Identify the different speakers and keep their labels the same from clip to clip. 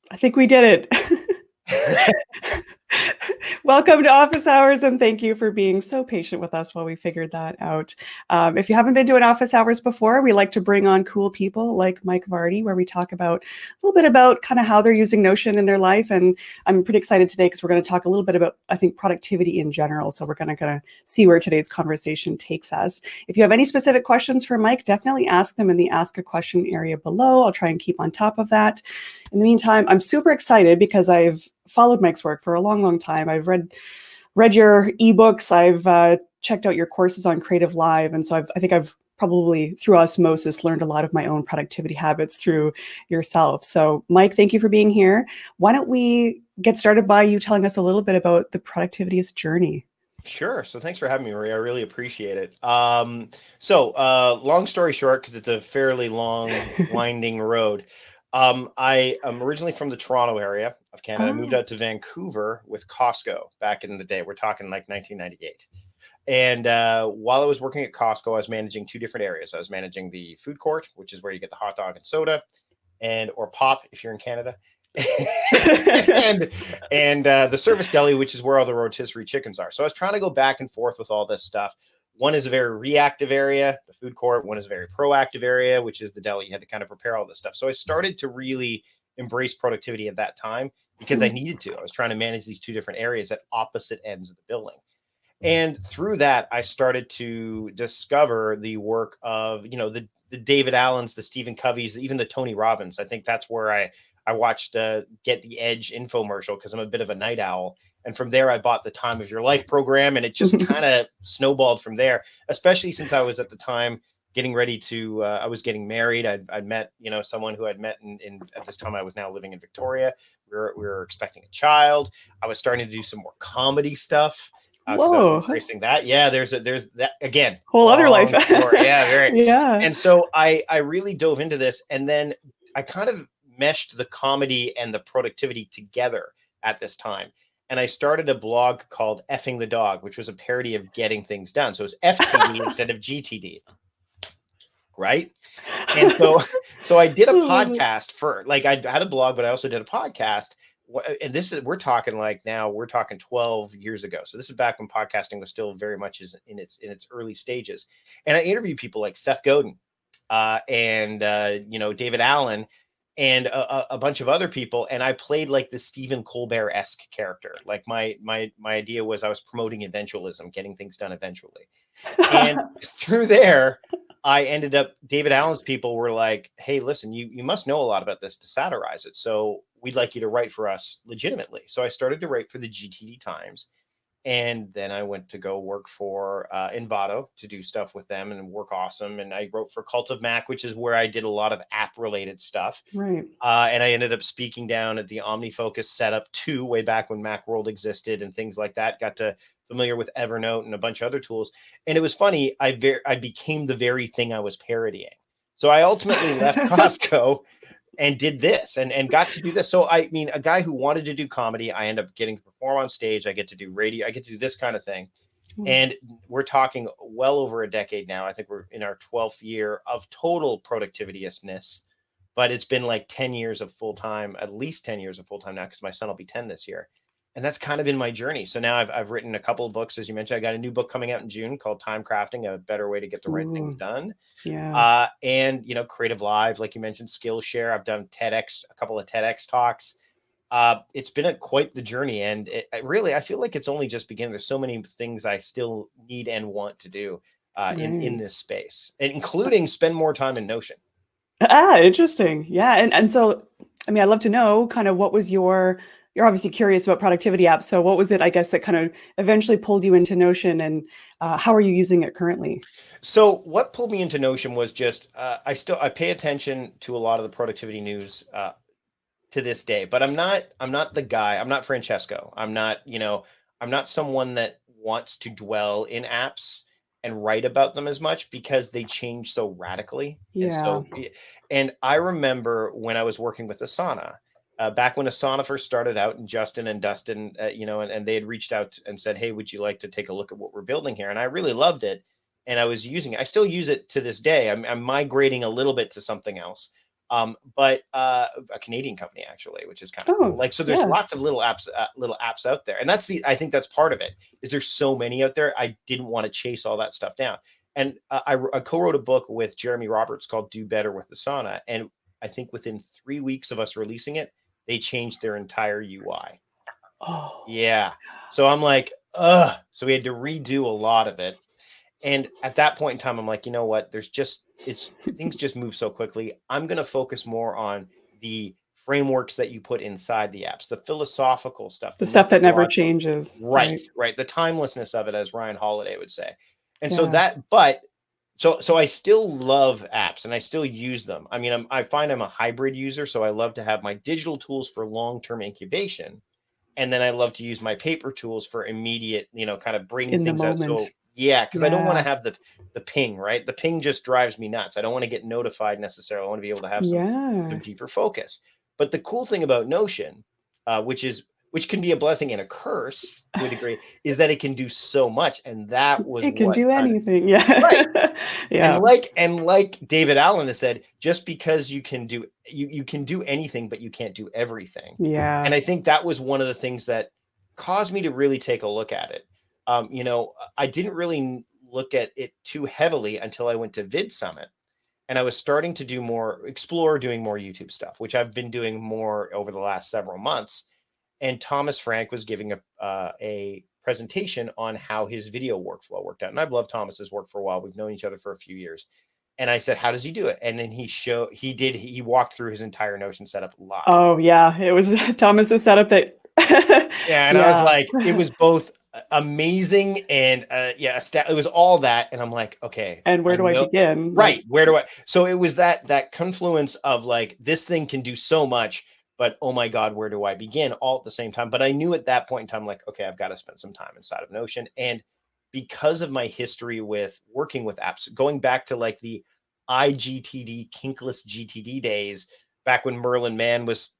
Speaker 1: I think we did it. Welcome to Office Hours, and thank you for being so patient with us while we figured that out. If you haven't been to an Office Hours before, we like to bring on cool people like Mike Vardy, where we talk about a little bit about kind of how they're using Notion in their life. And I'm pretty excited today because we're going to talk a little bit about, I think, productivity in general. So we're going to kind of see where today's conversation takes us. If you have any specific questions for Mike, definitely ask them in the Ask a Question area below. I'll try and keep on top of that. In the meantime, I'm super excited because I've followed Mike's work for a long, long time. I've read your ebooks. I've checked out your courses on Creative Live. And so I think I've probably through osmosis learned a lot of my own productivity habits through yourself. So Mike, thank you for being here. Why don't we get started by you telling us a little bit about the productivityist journey?
Speaker 2: Sure. So thanks for having me, Maria. I really appreciate it. Long story short, because it's a fairly long, winding road. I am originally from the Toronto area of Canada. I moved out to Vancouver with Costco back in the day. We're talking like 1998. And while I was working at Costco, I was managing two different areas. I was managing the food court, which is where you get the hot dog and soda, or pop if you're in Canada, and the service deli, which is where all the rotisserie chickens are. So I was trying to go back and forth with all this stuff. One is a very reactive area, the food court. One is a very proactive area, which is the deli. You had to kind of prepare all this stuff. So I started to really embrace productivity at that time because I needed to. I was trying to manage these two different areas at opposite ends of the building. And through that, I started to discover the work of, the David Allens, the Stephen Coveys, even the Tony Robbins. I think that's where I watched Get the Edge infomercial because I'm a bit of a night owl. And from there, I bought the Time of Your Life program, and it just kind of snowballed from there, especially since I was at the time getting ready to, I was getting married. I'd met, someone who I'd met at this time I was now living in Victoria. We were expecting a child. I was starting to do some more comedy stuff.
Speaker 1: Whoa.
Speaker 2: Embracing that. Yeah, there's that again.
Speaker 1: Whole other life.
Speaker 2: Yeah, very.
Speaker 1: Yeah.
Speaker 2: And so I really dove into this, and then I kind of meshed the comedy and the productivity together at this time. And I started a blog called Effing the Dog, which was a parody of Getting Things Done. So it was FTD instead of GTD. Right. And so I did a podcast I had a blog, but I also did a podcast. And we're talking 12 years ago. So this is back when podcasting was still very much in its early stages. And I interviewed people like Seth Godin and David Allen and a bunch of other people. And I played like the Stephen Colbert-esque character. Like my idea was I was promoting eventualism, getting things done eventually. And through there, I ended up, David Allen's people were like, hey, listen, you must know a lot about this to satirize it. So we'd like you to write for us legitimately. So I started to write for the GTD Times. And then I went to go work for Envato to do stuff with them and work awesome. And I wrote for Cult of Mac, which is where I did a lot of app related stuff.
Speaker 1: Right.
Speaker 2: And I ended up speaking down at the OmniFocus setup 2 way back when Macworld existed and things like that. Got to familiar with Evernote and a bunch of other tools. And it was funny. I became the very thing I was parodying. So I ultimately left Costco and did this and got to do this. So, I mean, a guy who wanted to do comedy, I end up getting to perform on stage. I get to do radio. I get to do this kind of thing. And we're talking well over a decade now. I think we're in our 12th year of total productivityistness, but it's been like 10 years of full time, at least 10 years of full time now, because my son will be 10 this year. And that's kind of been my journey. So now I've written a couple of books, as you mentioned. I got a new book coming out in June called Time Crafting, a better way to get the right things done.
Speaker 1: Yeah.
Speaker 2: And, Creative Live, like you mentioned, Skillshare. I've done TEDx, a couple of TEDx talks. It's been quite the journey. And I feel like it's only just beginning. There's so many things I still need and want to do in this space, including spend more time in Notion.
Speaker 1: Interesting. Yeah. And so, I mean, I'd love to know kind of what was you're obviously curious about productivity apps. So what was it, I guess, that kind of eventually pulled you into Notion, and how are you using it currently?
Speaker 2: So what pulled me into Notion was just, I pay attention to a lot of the productivity news to this day, but I'm not the guy. I'm not Francesco. I'm not someone that wants to dwell in apps and write about them as much because they change so radically.
Speaker 1: Yeah.
Speaker 2: And I remember when I was working with Asana, back when Asana first started out, and Justin and Dustin, and they had reached out and said, hey, would you like to take a look at what we're building here? And I really loved it. And I was using it. I still use it to this day. I'm migrating a little bit to something else. but a Canadian company actually, which is kind of cool. Like, so there's lots of little apps out there. And I think that's part of it, is there's so many out there. I didn't want to chase all that stuff down. And I co-wrote a book with Jeremy Roberts called Do Better with Asana. And I think within 3 weeks of us releasing it, they changed their entire UI.
Speaker 1: Oh,
Speaker 2: yeah. So I'm like, ugh. So we had to redo a lot of it. And at that point in time, I'm like, you know what? Things just move so quickly. I'm going to focus more on the frameworks that you put inside the apps, the philosophical stuff,
Speaker 1: the stuff that never changes.
Speaker 2: Right. The timelessness of it, as Ryan Holiday would say. And so I still love apps and I still use them. I mean, I find I'm a hybrid user. So I love to have my digital tools for long-term incubation. And then I love to use my paper tools for immediate, kind of bring things out. So yeah, because I don't want to have the ping, right? The ping just drives me nuts. I don't want to get notified necessarily. I want to be able to have some deeper focus. But the cool thing about Notion, which can be a blessing and a curse to a degree, is that it can do so much. And that was
Speaker 1: it can do anything. Yeah.
Speaker 2: Right. Yeah. And like David Allen has said, just because you can do anything, but you can't do everything.
Speaker 1: Yeah.
Speaker 2: And I think that was one of the things that caused me to really take a look at it. I didn't really look at it too heavily until I went to Vid Summit. And I was starting to explore doing more YouTube stuff, which I've been doing more over the last several months. And Thomas Frank was giving a presentation on how his video workflow worked out. And I've loved Thomas's work for a while. We've known each other for a few years. And I said, how does he do it? And then he walked through his entire Notion setup live.
Speaker 1: Oh yeah. It was Thomas's setup that.
Speaker 2: I was like, it was both amazing and it was all that. And I'm like, okay.
Speaker 1: And where do I begin?
Speaker 2: Right. So it was that confluence of like, this thing can do so much, but oh my God, where do I begin all at the same time? But I knew at that point in time, like, okay, I've got to spend some time inside of Notion. And because of my history with working with apps, going back to like the iGTD, kinkless GTD days, back when Merlin Mann was,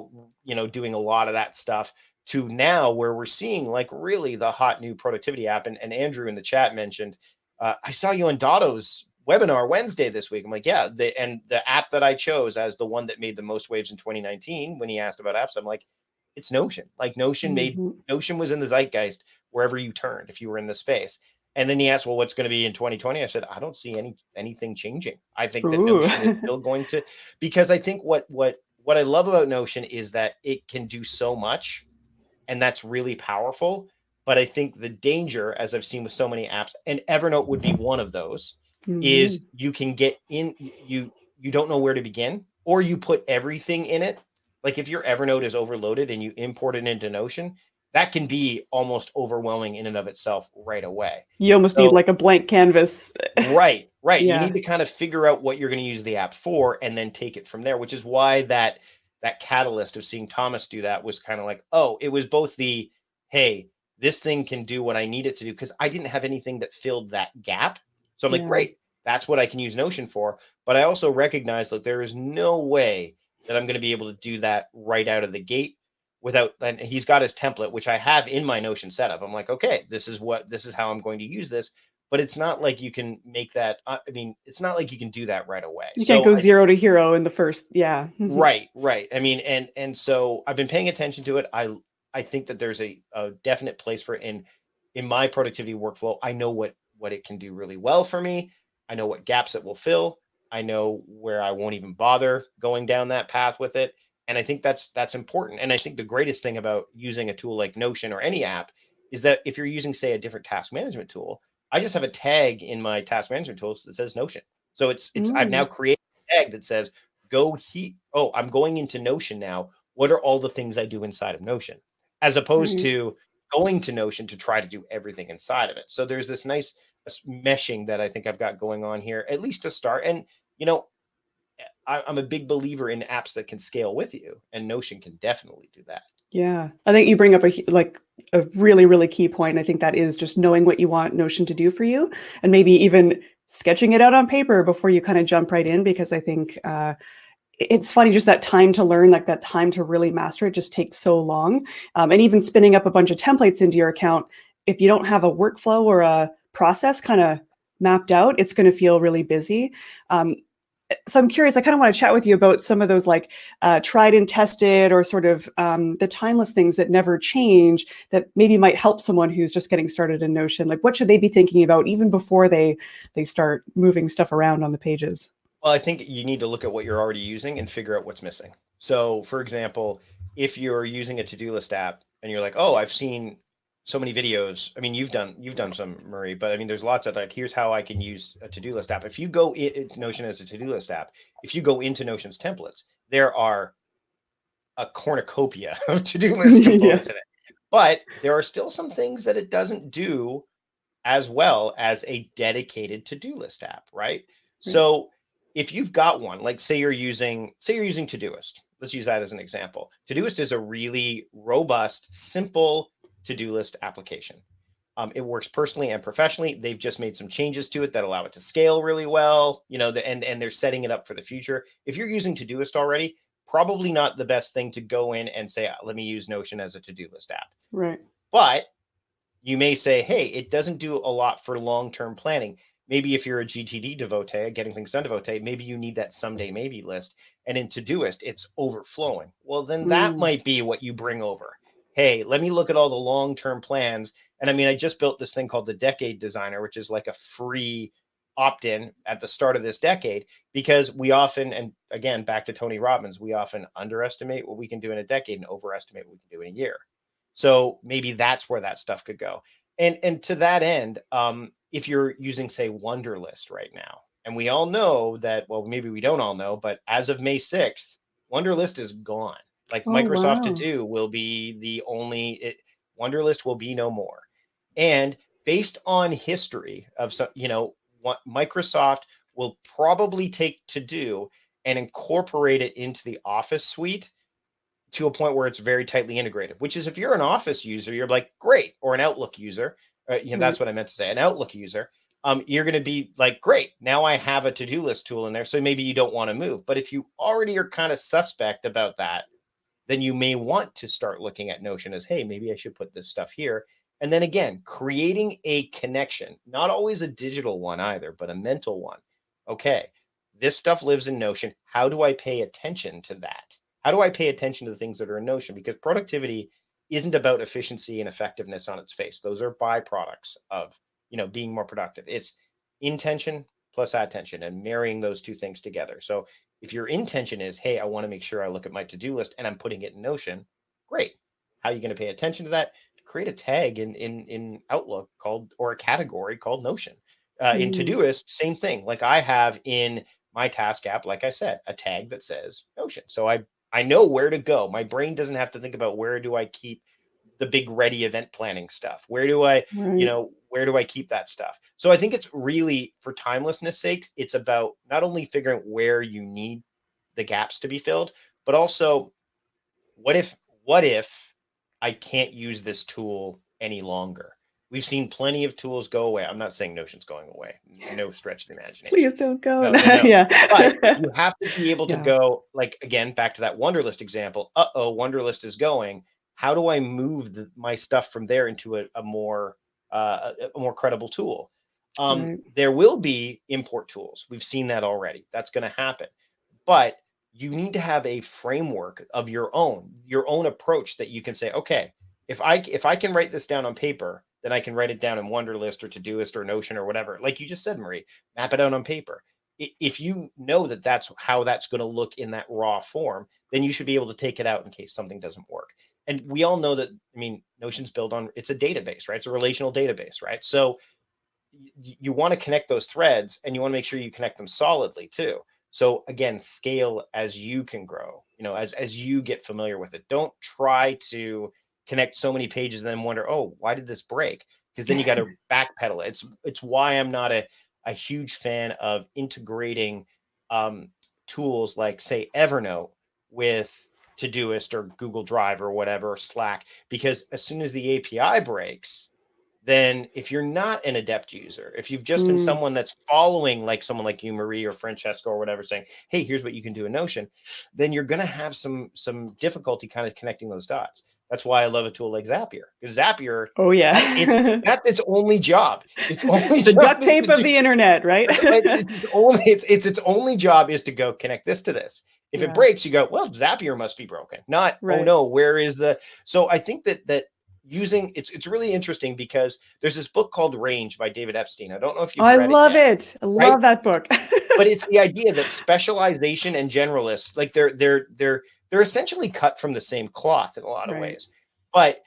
Speaker 2: doing a lot of that stuff, to now where we're seeing like really the hot new productivity app. And Andrew in the chat mentioned, I saw you on Dotto's webinar Wednesday this week. I'm like, yeah, the app that I chose as the one that made the most waves in 2019, when he asked about apps, I'm like, it's Notion. Like Notion was in the zeitgeist wherever you turned, if you were in the space. And then he asked, well, what's going to be in 2020? I said, I don't see anything changing. I think that Notion is still going to, because I think what I love about Notion is that it can do so much, and that's really powerful. But I think the danger, as I've seen with so many apps, and Evernote would be one of those, is you can get in, you don't know where to begin, or you put everything in it. Like if your Evernote is overloaded and you import it into Notion, that can be almost overwhelming in and of itself right away.
Speaker 1: You almost need like a blank canvas.
Speaker 2: Right. Yeah. You need to kind of figure out what you're going to use the app for and then take it from there, which is why that catalyst of seeing Thomas do that was kind of like, oh, it was both the, hey, this thing can do what I need it to do, because I didn't have anything that filled that gap. So I'm like, great, that's what I can use Notion for. But I also recognize that there is no way that I'm going to be able to do that right out of the gate without, and he's got his template, which I have in my Notion setup. I'm like, okay, this is how I'm going to use this. But it's not like you can make that. I mean, it's not like you can do that right away.
Speaker 1: You can't go zero to hero in the first. Yeah.
Speaker 2: Right. I mean, and so I've been paying attention to it. I think that there's a definite place for it in my productivity workflow. I know what it can do really well for me. I know what gaps it will fill. I know where I won't even bother going down that path with it. And I think that's important. And I think the greatest thing about using a tool like Notion or any app is that if you're using, say, a different task management tool, I just have a tag in my task management tools that says Notion. So it's I've now created a tag that says, I'm going into Notion now. What are all the things I do inside of Notion? As opposed to going to Notion to try to do everything inside of it. So there's this nice meshing that I think I've got going on here, at least to start. And, I'm a big believer in apps that can scale with you, and Notion can definitely do that.
Speaker 1: Yeah. I think you bring up a really, really key point. I think that is just knowing what you want Notion to do for you, and maybe even sketching it out on paper before you kind of jump right in, because I think, it's funny, just that time to learn, like that time to really master it just takes so long. And even spinning up a bunch of templates into your account, if you don't have a workflow or a process kind of mapped out, it's going to feel really busy. so I'm curious, I kind of want to chat with you about some of those like tried and tested or sort of the timeless things that never change that maybe might help someone who's just getting started in Notion. Like what should they be thinking about even before they start moving stuff around on the pages?
Speaker 2: Well, I think you need to look at what you're already using and figure out what's missing. So, for example, if you're using a to-do list app and you're like, "Oh, I've seen so many videos." I mean, you've done some, Marie, but I mean, there's lots of like, here's how I can use a to-do list app. If you go into Notion as a to-do list app, if you go into Notion's templates, there are a cornucopia of to-do list components in it. But there are still some things that it doesn't do as well as a dedicated to-do list app, right? So if you've got one, like say you're using Todoist, let's use that as an example. Todoist is a really robust, simple to-do list application. It works personally and professionally. They've just made some changes to it that allow it to scale really well, and they're setting it up for the future. If you're using Todoist already, probably not the best thing to go in and say, let me use Notion as a to-do list app.
Speaker 1: Right.
Speaker 2: But you may say, hey, it doesn't do a lot for long-term planning. Maybe if you're a GTD devotee, a getting things done devotee, maybe you need that someday maybe list. And in Todoist, it's overflowing. Well, then that might be what you bring over. Hey, let me look at all the long-term plans. And I mean, I just built this thing called the Decade Designer, which is like a free opt-in at the start of this decade, because we often, and again, back to Tony Robbins, we often underestimate what we can do in a decade and overestimate what we can do in a year. So maybe that's where that stuff could go. And to that end, if you're using, say, Wunderlist right now, and we all know that, well, maybe we don't all know, but as of May 6th, Wunderlist is gone. Like Microsoft To Do will be the only, Wunderlist will be no more. And based on history of some, what Microsoft will probably take To Do and incorporate it into the Office suite to a point where it's very tightly integrated, which is if you're an Office user, you're like, great, or an Outlook user, that's what I meant to say, an Outlook user, you're going to be like, great, now I have a to-do list tool in there. So maybe you don't want to move. But if you already are kind of suspect about that, then you may want to start looking at Notion as, hey, maybe I should put this stuff here. And then again, creating a connection, not always a digital one either, but a mental one. Okay, this stuff lives in Notion. How do I pay attention to that? How do I pay attention to the things that are in Notion? Because productivity isn't about efficiency and effectiveness on its face. Those are byproducts of, being more productive. It's intention plus attention and marrying those two things together. So if your intention is, hey, I want to make sure I look at my to-do list and I'm putting it in Notion, great. How are you going to pay attention to that? Create a tag in Outlook or a category called Notion. In Todoist, same thing. Like I have in my task app, like I said, a tag that says Notion. So I know where to go. My brain doesn't have to think about where do I keep the big ready event planning stuff. Where do I, where do I keep that stuff? So I think it's really, for timelessness sake, it's about not only figuring where you need the gaps to be filled, but also what if I can't use this tool any longer? We've seen plenty of tools go away. I'm not saying Notion's going away. No stretch of the imagination.
Speaker 1: Please don't go.
Speaker 2: No.
Speaker 1: Yeah.
Speaker 2: But you have to be able to go, like, again, back to that Wunderlist example. Wunderlist is going. How do I move my stuff from there into a more credible tool? There will be import tools. We've seen that already. That's going to happen. But you need to have a framework of your own approach that you can say, okay, if I can write this down on paper, then I can write it down in Wunderlist or Todoist or Notion or whatever. Like you just said, Marie, map it out on paper. If you know that that's how that's going to look in that raw form, then you should be able to take it out in case something doesn't work. And we all know that, Notion's built on, it's a database, right? It's a relational database, right? So you want to connect those threads and you want to make sure you connect them solidly too. So again, scale as you can grow, as you get familiar with it. Don't try to connect so many pages and then wonder, oh, why did this break? Because then you got to backpedal it. It's why I'm not a huge fan of integrating tools like, say, Evernote with Todoist or Google Drive or whatever, or Slack, because as soon as the API breaks, then if you're not an adept user, if you've just been someone that's following like someone like you, Marie or Francesco or whatever, saying, hey, here's what you can do in Notion, then you're going to have some difficulty kind of connecting those dots. That's why I love a tool like Zapier, because Zapier, that's its only job. It's only
Speaker 1: the duct tape of the internet, right?
Speaker 2: Its only job is to go connect this to this. If it breaks, you go, well, Zapier must be broken. Not, oh no, where is the? So I think that using it's really interesting, because there's this book called Range by David Epstein. I don't know if you've read it. I love
Speaker 1: it. I love that book.
Speaker 2: But it's the idea that specialization and generalists, like they're essentially cut from the same cloth in a lot of ways. But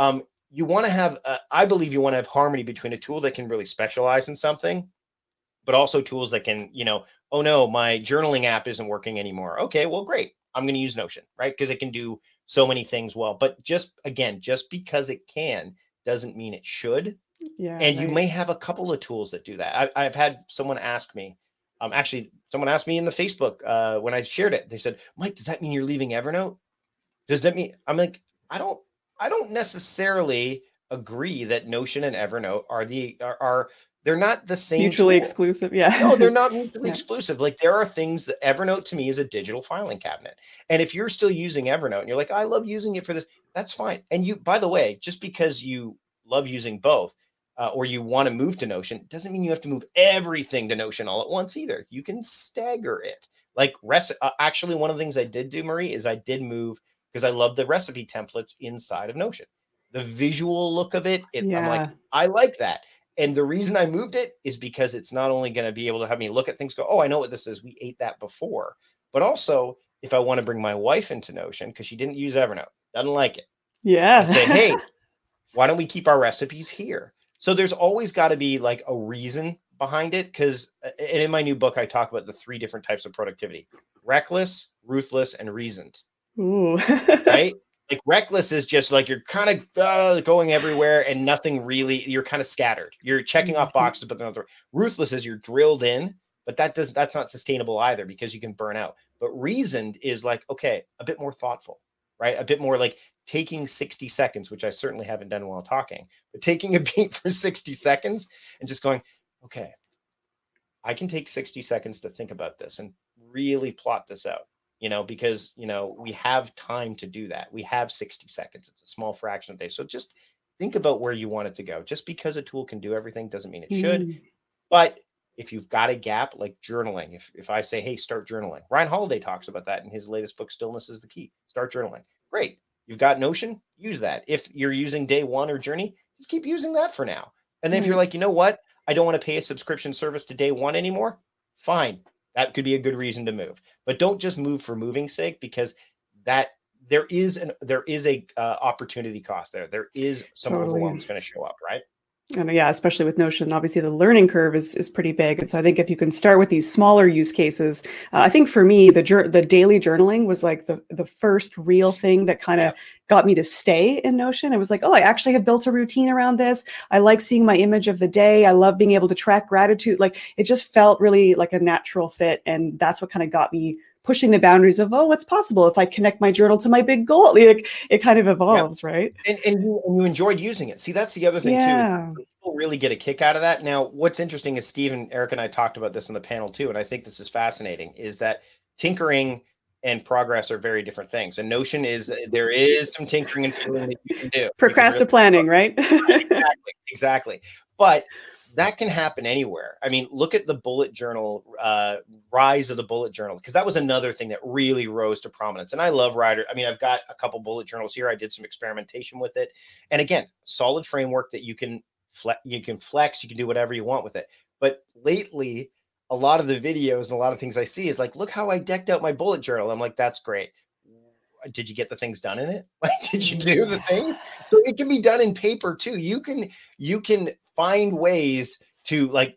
Speaker 2: you want to have, I believe you want to have harmony between a tool that can really specialize in something, but also tools that can, oh no, my journaling app isn't working anymore. Okay, well, great. I'm going to use Notion, right? Because it can do so many things well. But just because it can doesn't mean it should.
Speaker 1: Yeah.
Speaker 2: And you may have a couple of tools that do that. I've had someone ask me, someone asked me in the Facebook when I shared it. They said, Mike, does that mean you're leaving Evernote? Does that mean? I'm like, I don't necessarily agree that Notion and Evernote are they're not the same
Speaker 1: mutually
Speaker 2: tool.
Speaker 1: Exclusive. Yeah.
Speaker 2: No, they're not mutually exclusive. Like, there are things that Evernote to me is a digital filing cabinet. And if you're still using Evernote and you're like, I love using it for this, that's fine. And you, by the way, just because you love using both, or you want to move to Notion, doesn't mean you have to move everything to Notion all at once either. You can stagger it. Like actually, one of the things I did do, Marie, is I did move, because I love the recipe templates inside of Notion. The visual look of it, I'm like, I like that. And the reason I moved it is because it's not only going to be able to have me look at things, go, oh, I know what this is. We ate that before. But also, if I want to bring my wife into Notion, because she didn't use Evernote, doesn't like it.
Speaker 1: Yeah.
Speaker 2: I'd say, hey, why don't we keep our recipes here? So there's always got to be like a reason behind it. Because in my new book, I talk about the 3 different types of productivity: reckless, ruthless, and reasoned.
Speaker 1: Ooh.
Speaker 2: Right? Like, reckless is just like you're kind of going everywhere and nothing really, you're kind of scattered. You're checking off boxes, but they're not. Ruthless is you're drilled in, but that's not sustainable either, because you can burn out. But reasoned is like, okay, a bit more thoughtful, right? A bit more like taking 60 seconds, which I certainly haven't done while talking, but taking a beat for 60 seconds and just going, okay, I can take 60 seconds to think about this and really plot this out. Because, we have time to do that. We have 60 seconds. It's a small fraction of the day. So just think about where you want it to go. Just because a tool can do everything doesn't mean it should. But if you've got a gap, like journaling, if I say, hey, start journaling, Ryan Holiday talks about that in his latest book, Stillness is the Key. Start journaling. Great. You've got Notion, use that. If you're using Day One or Journey, just keep using that for now. And then if you're like, you know what, I don't want to pay a subscription service to Day One anymore, fine. That could be a good reason to move, but don't just move for moving's sake, because there is a opportunity cost there. There is some overwhelm that's going to show up, right?
Speaker 1: And yeah, especially with Notion, obviously the learning curve is pretty big. And so I think if you can start with these smaller use cases, I think for me, the daily journaling was like the first real thing that kind of got me to stay in Notion. It was like, oh, I actually have built a routine around this. I like seeing my image of the day. I love being able to track gratitude. Like, it just felt really like a natural fit. And that's what kind of got me pushing the boundaries of, oh, what's possible if I connect my journal to my big goal? Like, it kind of evolves, right?
Speaker 2: And you enjoyed using it. See, that's the other thing too. People really get a kick out of that. Now, what's interesting is Steve and Eric and I talked about this on the panel too, and I think this is fascinating, is that tinkering and progress are very different things. And Notion there is some tinkering and feeling that you can do.
Speaker 1: Procrastinating, right?
Speaker 2: Exactly. But that can happen anywhere. I mean, look at the bullet journal, rise of the bullet journal, because that was another thing that really rose to prominence. And I love Ryder. I mean, I've got a couple bullet journals here. I did some experimentation with it. And again, solid framework that you can flex, you can do whatever you want with it. But lately, a lot of the videos and a lot of things I see is like, look how I decked out my bullet journal. I'm like, that's great. Did you get the things done in it? Like, did you do the thing? So it can be done in paper too. You can find ways to like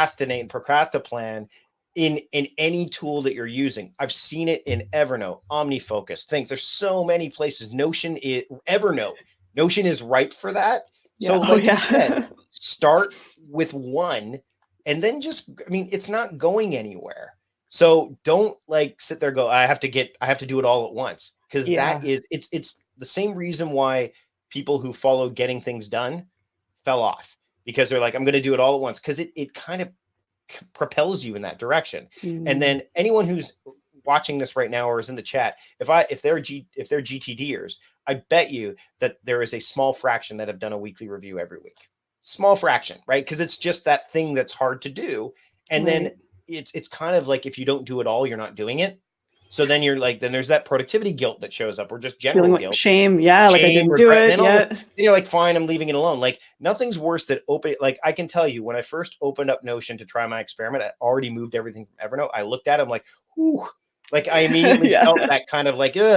Speaker 2: procrastinate in any tool that you're using. I've seen it in Evernote, OmniFocus, things. There's so many places. Notion is ripe for that. So you said, start with one and then it's not going anywhere. So don't like sit there and go, I have to do it all at once. Because it's the same reason why people who follow getting things done fell off because they're like, I'm going to do it all at once, because it kind of propels you in that direction. And then anyone who's watching this right now or is in the chat, if they're GTDers, I bet you that there is a small fraction that have done a weekly review every week. Small fraction, right? Because it's just that thing that's hard to do. And then it's kind of like, if you don't do it all, you're not doing it. So then you're like, then there's that productivity guilt that shows up, or just general
Speaker 1: like
Speaker 2: guilt.
Speaker 1: Shame. Yeah. Like I didn't do it yet.
Speaker 2: Then you're like, fine, I'm leaving it alone. Like nothing's worse than like I can tell you, when I first opened up Notion to try my experiment, I already moved everything from Evernote. I looked at it, I'm like, whew. Like I immediately felt that kind of like,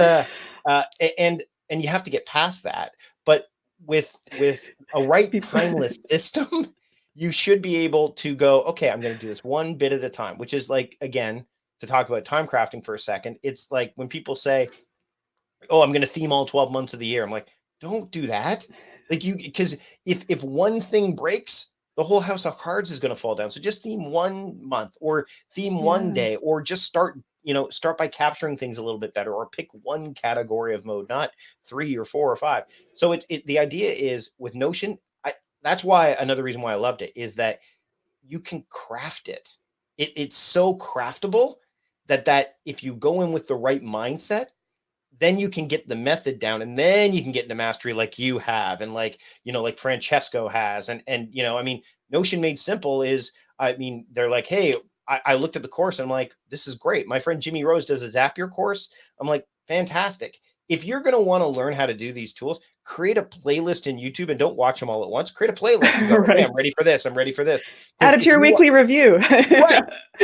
Speaker 2: and you have to get past that. But with a right timeless system, you should be able to go, okay, I'm going to do this one bit at a time, which is like, again, to talk about time crafting for a second. It's like when people say, oh, I'm going to theme all 12 months of the year. I'm like, don't do that. Like because if one thing breaks, the whole house of cards is going to fall down. So just theme 1 month, or theme one day, or just start by capturing things a little bit better, or pick one category of mode, not 3 or 4 or 5. So the idea is with Notion, that's why another reason why I loved it is that you can craft it. It's so craftable that if you go in with the right mindset, then you can get the method down, and then you can get into mastery like you have, and like Francesco has. And I mean, Notion Made Simple is, I mean, they're like, hey, I looked at the course and I'm like, this is great. My friend Jimmy Rose does a Zapier course. I'm like, fantastic. If you're going to want to learn how to do these tools, create a playlist in YouTube, and don't watch them all at once. Create a playlist and go, right. Hey, I'm ready for this. I'm ready for this.
Speaker 1: Add it to your weekly review.
Speaker 2: Right.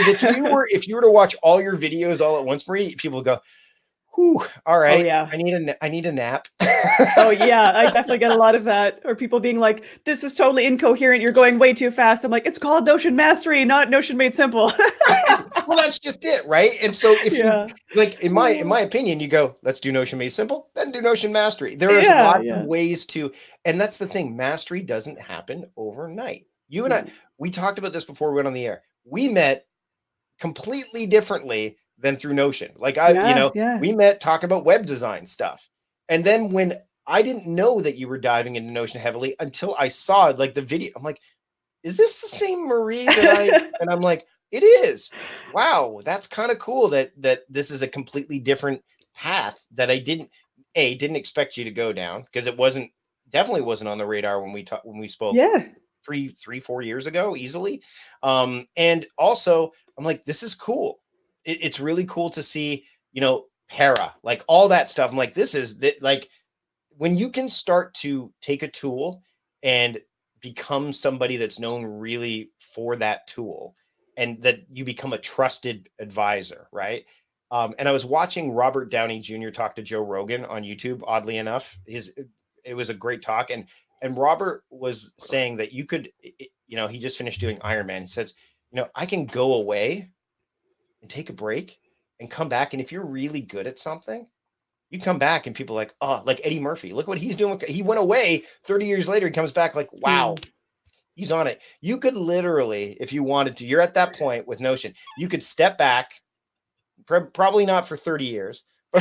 Speaker 2: If you were to watch all your videos all at once, Marie, people would go, whew, all right. Oh, yeah. I need a nap.
Speaker 1: Oh yeah. I definitely get a lot of that. Or people being like, this is totally incoherent. You're going way too fast. I'm like, it's called Notion Mastery, not Notion Made Simple.
Speaker 2: Well, that's just it. Right. And so if you like, in my opinion, you go, let's do Notion Made Simple, then do Notion Mastery. There is lots of ways to, and that's the thing. Mastery doesn't happen overnight. You and I, we talked about this before we went on the air. We met completely differently than through Notion. Like we met talking about web design stuff. And then when I didn't know that you were diving into Notion heavily until I saw like the video, I'm like, is this the same Marie that and I'm like, it is. Wow. That's kind of cool that this is a completely different path that I didn't expect you to go down, because it definitely wasn't on the radar when we spoke 3-4 years ago, easily. And also I'm like, this is cool. It's really cool to see, para, like all that stuff. I'm like, like when you can start to take a tool and become somebody that's known really for that tool, and that you become a trusted advisor, right? And I was watching Robert Downey Jr. talk to Joe Rogan on YouTube, oddly enough. It was a great talk. And Robert was saying that you could, he just finished doing Iron Man. He says, I can go away and take a break and come back. And if you're really good at something, you come back and people are like, oh, like Eddie Murphy, look what he's doing. He went away 30 years later. He comes back like, wow, he's on it. You could literally, if you wanted to, you're at that point with Notion, you could step back, probably not for 30 years, but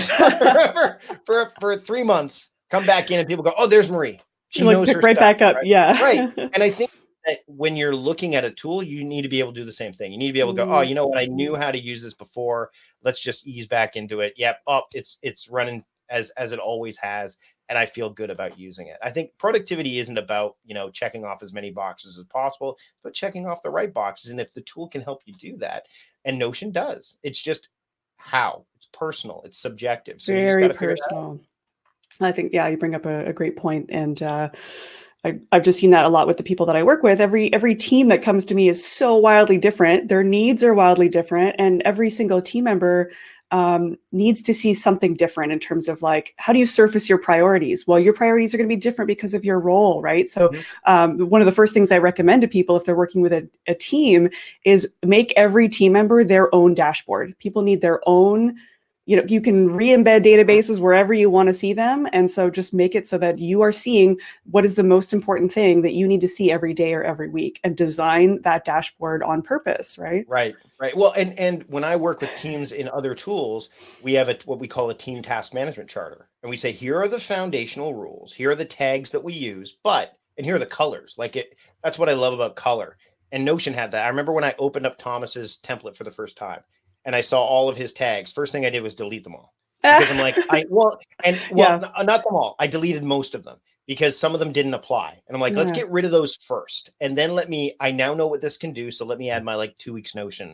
Speaker 2: for 3 months, come back in and people go, oh, there's Marie. She knows her
Speaker 1: right
Speaker 2: stuff,
Speaker 1: back up.
Speaker 2: Right?
Speaker 1: Yeah.
Speaker 2: Right. And I think that when you're looking at a tool, you need to be able to do the same thing. You need to be able to go, oh, you know what? I knew how to use this before. Let's just ease back into it. Yep. Oh, it's running as it always has. And I feel good about using it. I think productivity isn't about, checking off as many boxes as possible, but checking off the right boxes. And if the tool can help you do that, and Notion does, it's just how. It's personal. It's subjective. So
Speaker 1: very personal. I think, you bring up a great point. And I've just seen that a lot with the people that I work with. Every team that comes to me is so wildly different. Their needs are wildly different. And every single team member needs to see something different in terms of like, how do you surface your priorities? Well, your priorities are going to be different because of your role, right? So one of the first things I recommend to people if they're working with a team is make every team member their own dashboard. People need their own, you can re-embed databases wherever you want to see them. And so just make it so that you are seeing what is the most important thing that you need to see every day or every week, and design that dashboard on purpose, right?
Speaker 2: Right. Well, and when I work with teams in other tools, we have what we call a team task management charter. And we say, here are the foundational rules. Here are the tags that we use, but And here are the colors. Like that's what I love about color. And Notion had that. I remember when I opened up Thomas's template for the first time and I saw all of his tags. First thing I did was delete them all because I'm like,
Speaker 1: Yeah.
Speaker 2: not them all. I deleted most of them because some of them didn't apply. And I'm like, let's get rid of those first. And then I now know what this can do. So let me add my like 2 weeks notice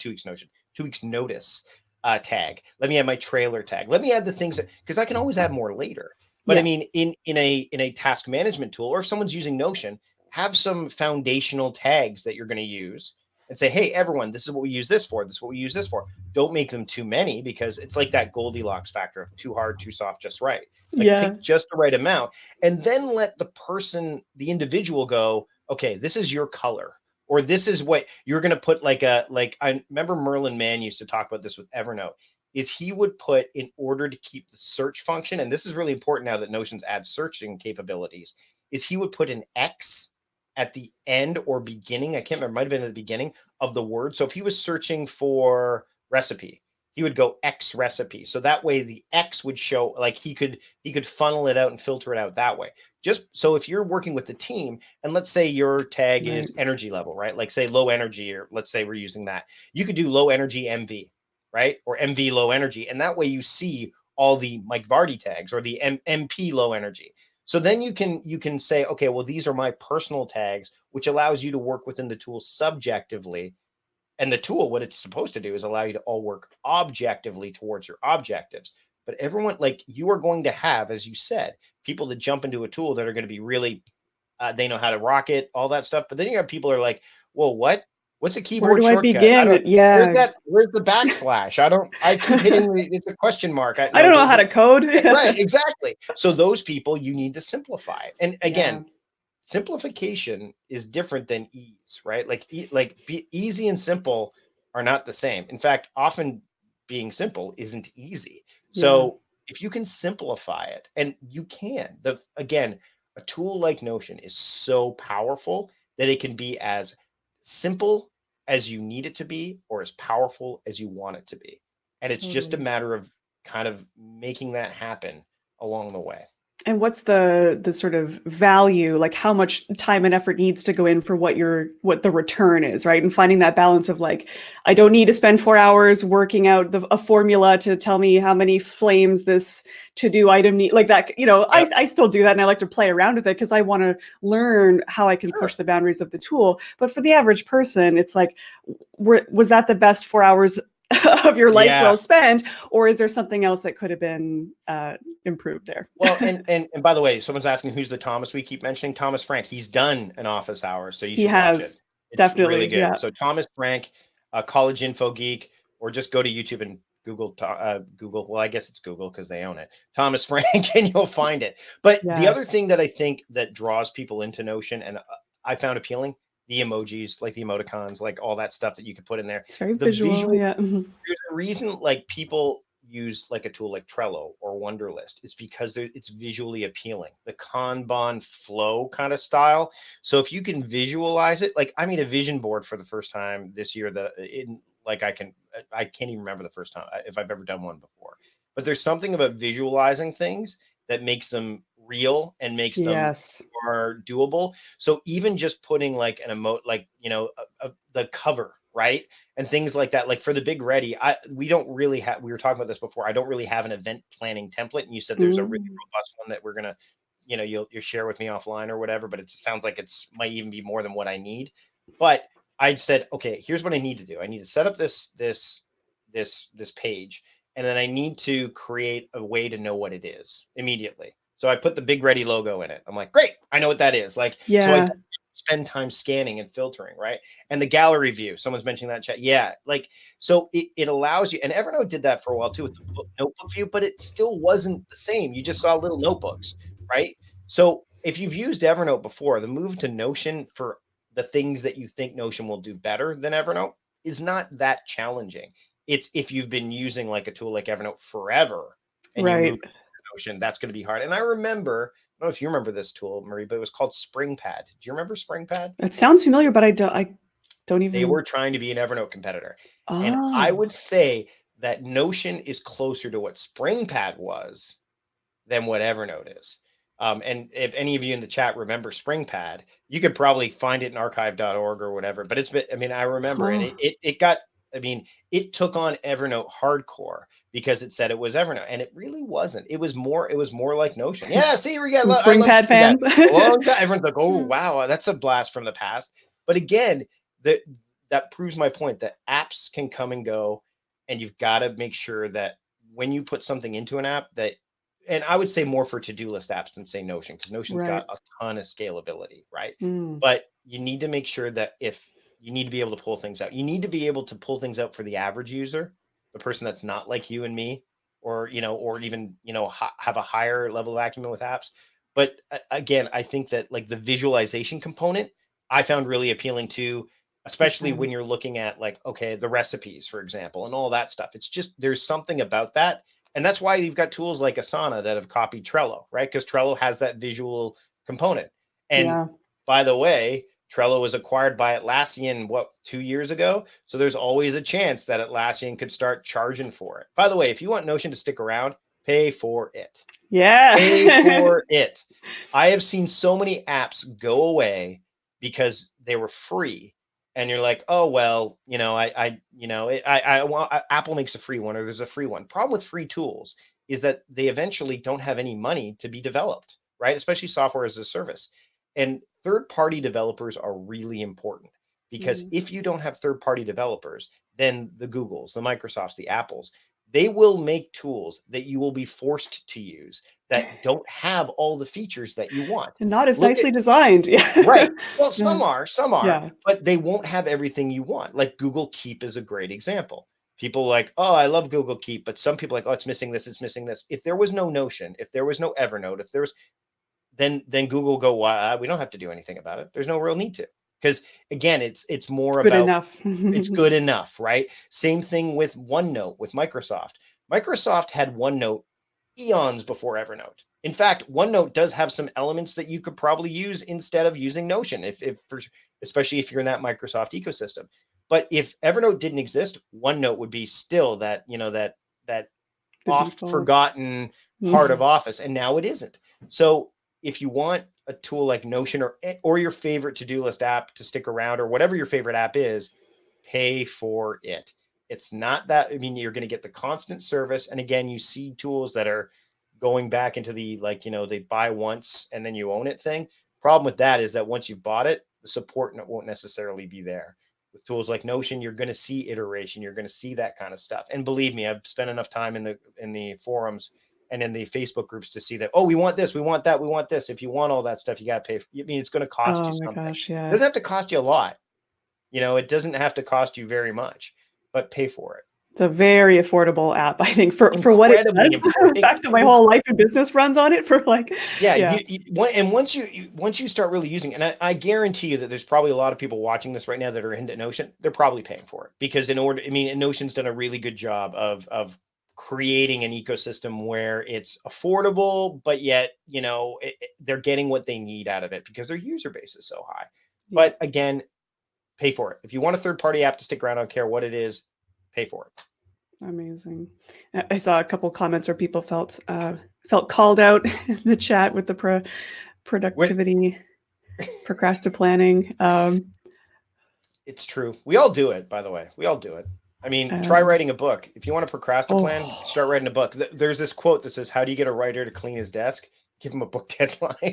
Speaker 2: tag. Let me add my trailer tag. Let me add the things because I can always add more later. But I mean, in a task management tool, or if someone's using Notion, have some foundational tags that you're going to use and say, hey, everyone, this is what we use this for. This is what we use this for. Don't make them too many because it's like that Goldilocks factor of too hard, too soft, just right. Like pick just the right amount. And then let the individual go, okay, this is your color. Or this is what you're going to put I remember Merlin Mann used to talk about this with Evernote, is he would put, in order to keep the search function, and this is really important now that Notion's adds searching capabilities, is he would put an X at the end or beginning. I can't remember, might have been at the beginning of the word. So if he was searching for recipe, he would go X recipe. So that way the X would show, like he could funnel it out and filter it out that way. Just so if you're working with the team and let's say your tag is energy level, right? Like say low energy, or let's say we're using that. You could do low energy MV, right? Or MV low energy. And that way you see all the Mike Vardy tags or the MP low energy. So then you can say, okay, well, these are my personal tags, which allows you to work within the tool subjectively. And the tool, what it's supposed to do is allow you to all work objectively towards your objectives. But everyone, like you are going to have, as you said, people that jump into a tool that are going to be really, they know how to rock it, all that stuff. But then you have people that are like, well, what's a keyboard shortcut?
Speaker 1: Where do I begin?
Speaker 2: Where's the backslash? I keep hitting it's a question mark.
Speaker 1: I don't know how to code.
Speaker 2: Right, exactly. So those people, you need to simplify it. And again, simplification is different than ease, right? Easy and simple are not the same. In fact, often being simple isn't easy. So if you can simplify it, and you can, a tool like Notion is so powerful that it can be as simple as you need it to be or as powerful as you want it to be. And it's just a matter of kind of making that happen along the way.
Speaker 1: And what's the sort of value, like how much time and effort needs to go in for what the return is, right? And finding that balance of like, I don't need to spend 4 hours working out a formula to tell me how many flames this to-do item need, like that. I still do that, and I like to play around with it because I want to learn how I can push the boundaries of the tool. But for the average person, it's like, was that the best 4 hours of your life well spent, or is there something else that could have been improved there?
Speaker 2: Well, and by the way, someone's asking who's the Thomas we keep mentioning. Thomas Frank. He's done an office hour, so you should watch it. It's
Speaker 1: definitely
Speaker 2: really good. So Thomas Frank, College Info Geek, or just go to YouTube and Google. Well, I guess it's Google because they own it. Thomas Frank, and you'll find it. But the other thing that I think that draws people into Notion, and I found appealing, the emojis, like the emoticons, like all that stuff that you could put in there.
Speaker 1: It's very visual. Yeah.
Speaker 2: There's a reason like people use like a tool like Trello or Wunderlist. It's because it's visually appealing, the Kanban flow kind of style. So if you can visualize it, like I made a vision board for the first time this year I can't even remember the first time if I've ever done one before, but there's something about visualizing things that makes them real and makes them more doable. So even just putting like an emote, like, the cover, right? And things like that, like for the Big Ready, we don't really have, we were talking about this before. I don't really have an event planning template. And you said there's a really robust one that we're going to, you'll share with me offline or whatever, but it sounds like might even be more than what I need. But I said, okay, here's what I need to do. I need to set up this page, and then I need to create a way to know what it is immediately. So I put the Big Ready logo in it. I'm like, great, I know what that is. Like, so I spend time scanning and filtering, right? And the gallery view, someone's mentioning that in chat. Yeah, like, so it allows you, and Evernote did that for a while too with the notebook view, but it still wasn't the same. You just saw little notebooks, right? So if you've used Evernote before, the move to Notion for the things that you think Notion will do better than Evernote is not that challenging. It's if you've been using like a tool like Evernote forever and you move to Notion, that's going to be hard. And I remember, I don't know if you remember this tool, Marie, but it was called SpringPad. Do you remember SpringPad?
Speaker 1: It sounds familiar, but I don't even.
Speaker 2: They were trying to be an Evernote competitor. Oh. And I would say that Notion is closer to what SpringPad was than what Evernote is. And if any of you in the chat remember SpringPad, you could probably find it in archive.org or whatever. But it's been, I mean, I remember, and it got, I mean, it took on Evernote hardcore because it said it was Evernote, and it really wasn't. It was more like Notion. Yeah, see, we got
Speaker 1: SpringPad fans.
Speaker 2: A long time. Everyone's like, oh wow, that's a blast from the past. But again, that proves my point that apps can come and go, and you've got to make sure that when you put something into an app that, and I would say more for to-do list apps than say Notion, because Notion's got a ton of scalability, right? But you need to make sure that if you need to be able to pull things out, you need to be able to pull things out for the average user, the person that's not like you and me, or, you know, or even, you know, have a higher level of acumen with apps. But again, I think that like the visualization component, I found really appealing too, especially when you're looking at like, okay, the recipes, for example, and all that stuff. It's just, there's something about that. And that's why you've got tools like Asana that have copied Trello, right? Because Trello has that visual component. And by the way, Trello was acquired by Atlassian, 2 years ago? So there's always a chance that Atlassian could start charging for it. By the way, if you want Notion to stick around, pay for it.
Speaker 1: Yeah.
Speaker 2: Pay for it. I have seen so many apps go away because they were free. And you're like, oh, well, you know, Apple makes a free one, or there's a free one. Problem with free tools is that they eventually don't have any money to be developed, right? Especially software as a service. And third-party developers are really important, because if you don't have third-party developers, then the Googles, the Microsofts, the Apples, they will make tools that you will be forced to use that don't have all the features that you want.
Speaker 1: And not as nicely designed. Yeah.
Speaker 2: Right. Well, some are, but they won't have everything you want. Like Google Keep is a great example. People like, oh, I love Google Keep, but some people are like, oh, it's missing this, it's missing this. If there was no Notion, if there was no Evernote, if there was, then Google go, well, we don't have to do anything about it. There's no real need to. Because again, it's more
Speaker 1: good
Speaker 2: about
Speaker 1: enough.
Speaker 2: It's good enough, right? Same thing with OneNote with Microsoft. Microsoft had OneNote eons before Evernote. In fact, OneNote does have some elements that you could probably use instead of using Notion, especially if you're in that Microsoft ecosystem. But if Evernote didn't exist, OneNote would be still that, you know, that oft forgotten part of Office, and now it isn't. So if you want a tool like Notion or your favorite to-do list app to stick around, or whatever your favorite app is, pay for it. It's not that, I mean, you're going to get the constant service. And again, you see tools that are going back into the, like, you know, they buy once and then you own it thing. Problem with that is that once you've bought it, the support won't necessarily be there. With tools like Notion, you're going to see iteration. You're going to see that kind of stuff. And believe me, I've spent enough time in the forums and in the Facebook groups to see that, oh, we want this, we want that, we want this. If you want all that stuff, you got to pay. I mean, it's going to cost you something.
Speaker 1: Gosh, yeah.
Speaker 2: It doesn't have to cost you a lot. You know, it doesn't have to cost you very much, but pay for it.
Speaker 1: It's a very affordable app, I think, for what it does. The fact that my whole life and business runs on it for like.
Speaker 2: Yeah. And once you start really using it, and I guarantee you that there's probably a lot of people watching this right now that are into Notion. They're probably paying for it because Notion's done a really good job of creating an ecosystem where it's affordable, but yet, you know, they're getting what they need out of it because their user base is so high. Yeah. But again, pay for it. If you want a third-party app to stick around, I don't care what it is, pay for it.
Speaker 1: Amazing. I saw a couple comments where people felt called out in the chat with the productivity, procrastinating planning.
Speaker 2: It's true. We all do it, by the way. We all do it. I mean, try writing a book. If you want to procrastinate plan, start writing a book. There's this quote that says, how do you get a writer to clean his desk? Give him a book deadline.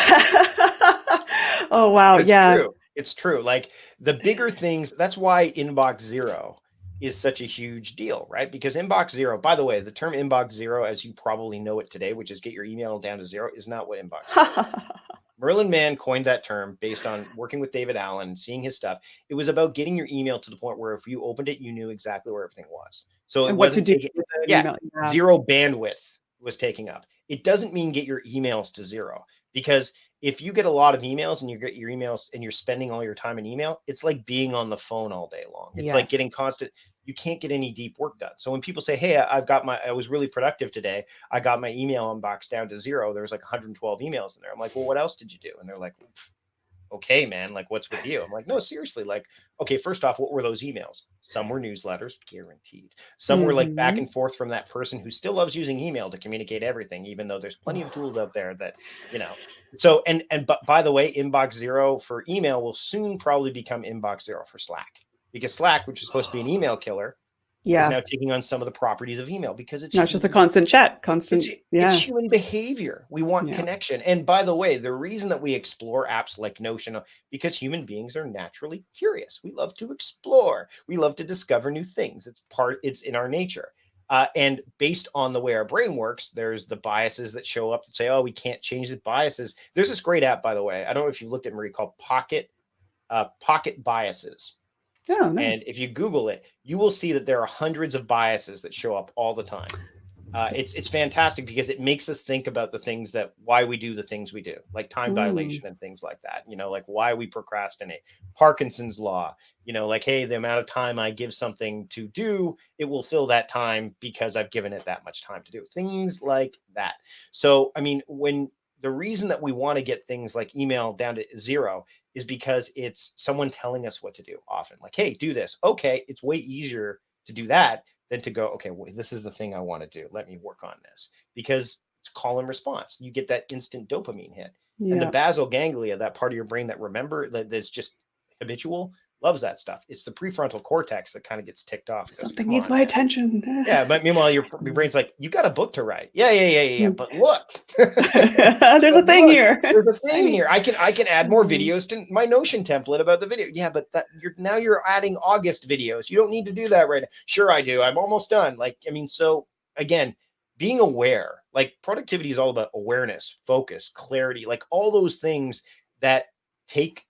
Speaker 1: Oh, wow.
Speaker 2: It's true. Like the bigger things, that's why inbox zero is such a huge deal, right? Because inbox zero, by the way, the term inbox zero, as you probably know it today, which is get your email down to zero, is not what inbox zero is. Merlin Mann coined that term based on working with David Allen and seeing his stuff. It was about getting your email to the point where if you opened it, you knew exactly where everything was. So it wasn't zero bandwidth was taking up. It doesn't mean get your emails to zero, because if you get a lot of emails and you get your emails and you're spending all your time in email, it's like being on the phone all day long. It's like getting constant. You can't get any deep work done. So when people say, hey, I was really productive today, I got my email inbox down to zero, there's like 112 emails in there. I'm like, well, what else did you do? And they're like, okay, man, like what's with you? I'm like, no, seriously, like, okay, first off, what were those emails? Some were newsletters, guaranteed. Some were like back and forth from that person who still loves using email to communicate everything, even though there's plenty of tools out there that, you know. So, but by the way, inbox zero for email will soon probably become inbox zero for Slack, because Slack, which is supposed to be an email killer, is now taking on some of the properties of email, because it's
Speaker 1: just a constant chat,
Speaker 2: it's human behavior. We want connection. And by the way, the reason that we explore apps like Notion, because human beings are naturally curious. We love to explore. We love to discover new things. It's in our nature. And based on the way our brain works, there's the biases that show up that say, oh, we can't change the biases. There's this great app, by the way. I don't know if you've looked at, Marie, called Pocket Biases.
Speaker 1: Oh, nice.
Speaker 2: And if you Google it, you will see that there are hundreds of biases that show up all the time. It's fantastic, because it makes us think about why we do the things we do, like time dilation and things like that. You know, like why we procrastinate, Parkinson's law, you know, like, hey, the amount of time I give something to do, it will fill that time because I've given it that much time to do things like that. So, I mean, the reason that we want to get things like email down to zero is because it's someone telling us what to do often. Like, hey, do this. Okay. It's way easier to do that than to go, okay, well, this is the thing I want to do. Let me work on this, because it's call and response. You get that instant dopamine hit. And the basal ganglia, that part of your brain that's just habitual, loves that stuff. It's the prefrontal cortex that kind of gets ticked off.
Speaker 1: Something needs my attention.
Speaker 2: Yeah, but meanwhile, your brain's like, you got a book to write. Yeah. But look,
Speaker 1: there's a thing here.
Speaker 2: There's a thing here. I can add more videos to my Notion template about the video. Yeah, but you're adding August videos. You don't need to do that right now. Sure, I do. I'm almost done. Like, I mean, so again, being aware, like productivity is all about awareness, focus, clarity, like all those things that take,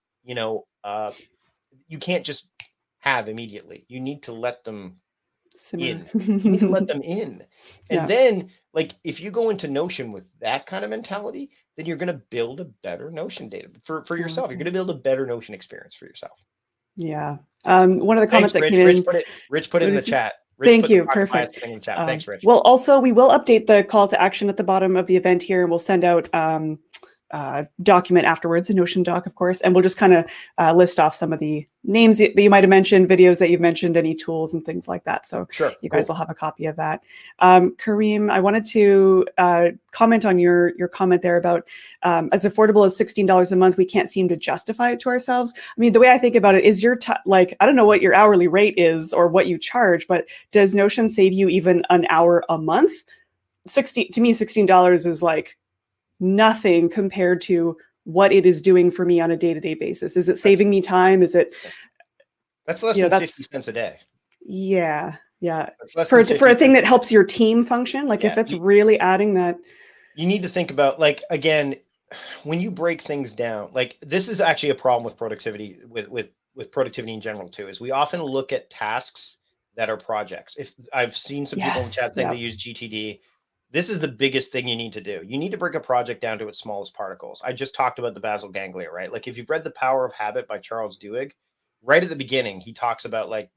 Speaker 2: you can't just have immediately. You need to let them in. You need to let them in. And then, like, if you go into Notion with that kind of mentality, then you're going to build a better Notion data for yourself. You're going to build a better Notion experience for yourself.
Speaker 1: Yeah. One of the comments that came in.
Speaker 2: Rich put it in the chat.
Speaker 1: Thank you. Perfect.
Speaker 2: In the chat. Thanks, Rich.
Speaker 1: Well, also, we will update the call to action at the bottom of the event here, and we'll send out document afterwards, a Notion doc, of course, and we'll just kind of list off some of the names that you might have mentioned, videos that you've mentioned, any tools and things like that. So you guys will have a copy of that. Kareem, I wanted to comment on your comment there about as affordable as $16 a month, we can't seem to justify it to ourselves. I mean, the way I think about it is like, I don't know what your hourly rate is or what you charge, but does Notion save you even an hour a month? To me, $16 is like nothing compared to what it is doing for me on a day-to-day basis. Is it saving me time? Is it?
Speaker 2: That's less than 50 cents a day.
Speaker 1: Yeah. For a thing that helps your team function, like if it's really adding that.
Speaker 2: You need to think about, like, again, when you break things down, like this is actually a problem with productivity, with productivity in general too, is we often look at tasks that are projects. If I've seen some people in chat saying they use GTD. This is the biggest thing you need to do. You need to break a project down to its smallest particles. I just talked about the basal ganglia, right? Like if you've read The Power of Habit by Charles Duhigg, right at the beginning, he talks about like,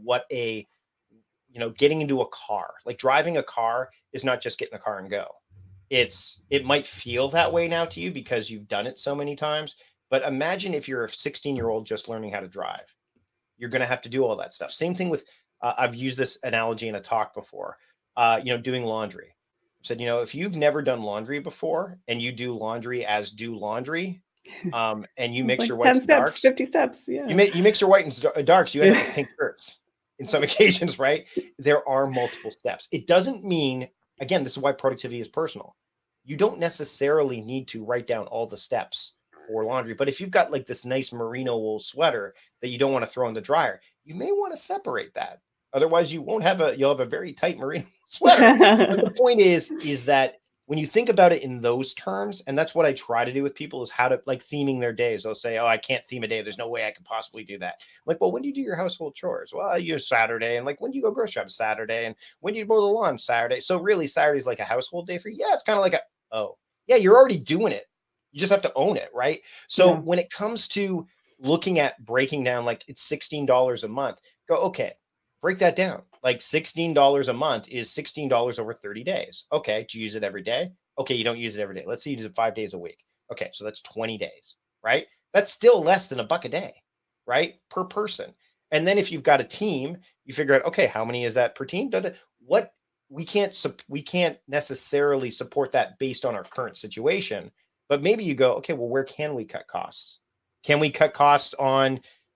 Speaker 2: getting into a car, like driving a car is not just get in the car and go. It might feel that way now to you because you've done it so many times, but imagine if you're a 16-year-old just learning how to drive, you're going to have to do all that stuff. Same thing with, I've used this analogy in a talk before, doing laundry. Said, if you've never done laundry before and you do laundry as do laundry, and you mix your whites
Speaker 1: 10
Speaker 2: and
Speaker 1: steps,
Speaker 2: darks,
Speaker 1: 50 steps. Yeah.
Speaker 2: You mix your white and darks, you end up with pink shirts in some occasions, right? There are multiple steps. It doesn't mean, again, this is why productivity is personal. You don't necessarily need to write down all the steps for laundry, but if you've got like this nice merino wool sweater that you don't want to throw in the dryer, you may want to separate that. Otherwise, you'll have a very tight merino sweater. But the point is that when you think about it in those terms, and that's what I try to do with people, is how to like theming their days. They'll say, oh, I can't theme a day. There's no way I can possibly do that. I'm like, well, when do you do your household chores? Well, I use Saturday. And like, when do you go grocery shop? Saturday. And when do you mow the lawn? Saturday. So really Saturday's like a household day for you. Yeah, it's kind of like you're already doing it. You just have to own it. Right. So when it comes to looking at breaking down, like it's $16 a month, go, okay, break that down. Like $16 a month is $16 over 30 days. Okay. Do you use it every day? Okay. You don't use it every day. Let's say you use it 5 days a week. Okay. So that's 20 days, right? That's still less than $1 a day, right? Per person. And then if you've got a team, you figure out, okay, how many is that per team? What we can't necessarily support that based on our current situation, but maybe you go, okay, well, where can we cut costs? Can we cut costs on,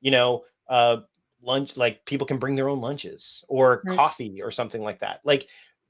Speaker 2: lunch? Like people can bring their own lunches or coffee or something like that. Like,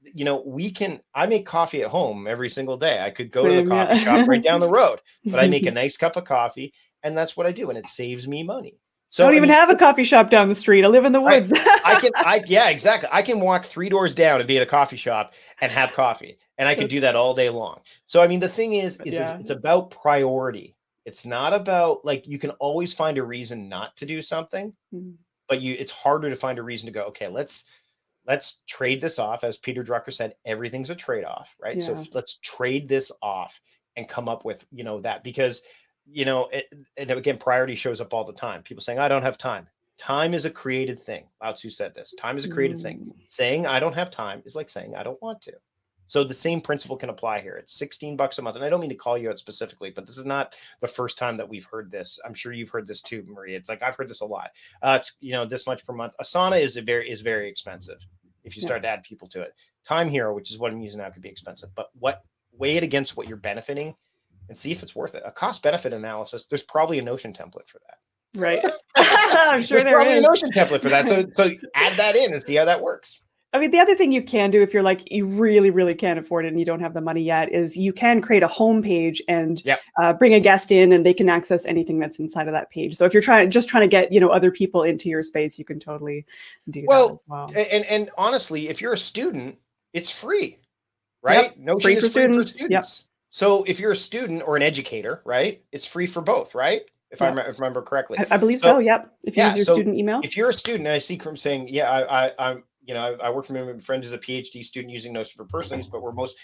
Speaker 2: I make coffee at home every single day. I could go to the coffee shop right down the road, but I make a nice cup of coffee and that's what I do. And it saves me money. So
Speaker 1: I don't even have a coffee shop down the street. I live in the woods.
Speaker 2: Yeah, exactly. I can walk 3 doors down and be at a coffee shop and have coffee, and I could do that all day long. So, I mean, the thing is it's about priority. It's not about like, you can always find a reason not to do something, but it's harder to find a reason to go, okay, let's trade this off. As Peter Drucker said, everything's a trade-off, right? Yeah. So let's trade this off and come up with, that, because and again, priority shows up all the time. People saying, I don't have time. Time is a created thing. Lao Tzu said this. Time is a created thing. Saying I don't have time is like saying I don't want to. So the same principle can apply here. It's $16 a month. And I don't mean to call you out specifically, but this is not the first time that we've heard this. I'm sure you've heard this too, Maria. It's like, I've heard this a lot. It's, this much per month. Asana is very expensive if you start to add people to it. Time Hero, which is what I'm using now, could be expensive, but weigh it against what you're benefiting and see if it's worth it. A cost benefit analysis. There's probably a Notion template for that.
Speaker 1: Right. I'm sure there's
Speaker 2: probably a Notion template for that. So add that in and see how that works.
Speaker 1: I mean, the other thing you can do if you're like, you really, really can't afford it and you don't have the money yet, is you can create a homepage and bring a guest in and they can access anything that's inside of that page. So if you're trying to get, other people into your space, you can totally do that as well.
Speaker 2: And honestly, if you're a student, it's free, right?
Speaker 1: Yep.
Speaker 2: Notion
Speaker 1: free
Speaker 2: is
Speaker 1: for
Speaker 2: free
Speaker 1: students.
Speaker 2: for students. Yep. So if you're a student or an educator, right, it's free for both, right? If I remember correctly.
Speaker 1: I believe so. Yep. If you use your student email.
Speaker 2: If you're a student, and I see Krim saying, I work from a friend who's a PhD student using Notion for personal use, but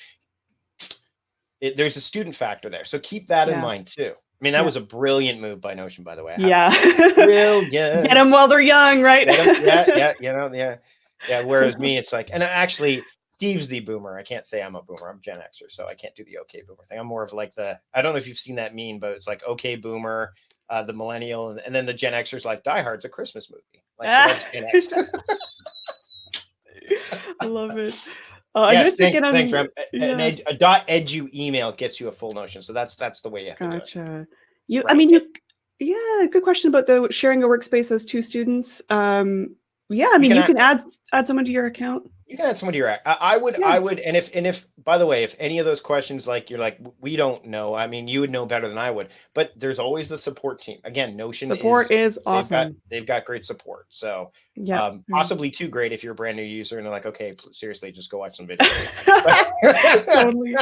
Speaker 2: there's a student factor there. So keep that in mind too. I mean, that was a brilliant move by Notion, by the way. Brilliant.
Speaker 1: Get them while they're young, right?
Speaker 2: Yeah. Whereas me, it's like, and actually, Steve's the boomer. I can't say I'm a boomer. I'm Gen Xer, so I can't do the okay boomer thing. I'm more of like I don't know if you've seen that meme, but it's like okay boomer, the millennial, and then the Gen Xer's like Die Hard's a Christmas movie. Like, so that's Gen X.
Speaker 1: I love it.
Speaker 2: Yes, thanks, Rem. A .edu email gets you a full Notion, so that's the way you have to do it.
Speaker 1: I mean, good question about the sharing a workspace as 2 students. You can add someone to your account.
Speaker 2: You can add someone to your account. I would, and if by the way, if any of those questions, like you're like, we don't know, I mean, you would know better than I would, but there's always the support team. Again, Notion
Speaker 1: support is awesome.
Speaker 2: They've got great support. So possibly too great if you're a brand new user and they're like, okay, seriously, just go watch some videos.
Speaker 1: Totally.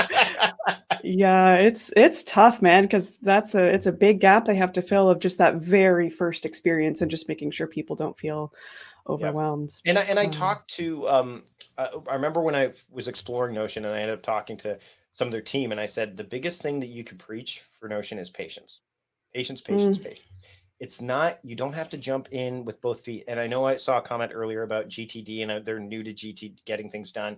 Speaker 1: Yeah, it's tough, man, because it's a big gap they have to fill of just that very first experience and just making sure people don't feel overwhelmed.
Speaker 2: And I talked to I remember when I was exploring Notion and I ended up talking to some of their team and I said the biggest thing that you could preach for Notion is patience. Patience. It's not, you don't have to jump in with both feet. And I know I saw a comment earlier about GTD and they're new to GTD getting things done.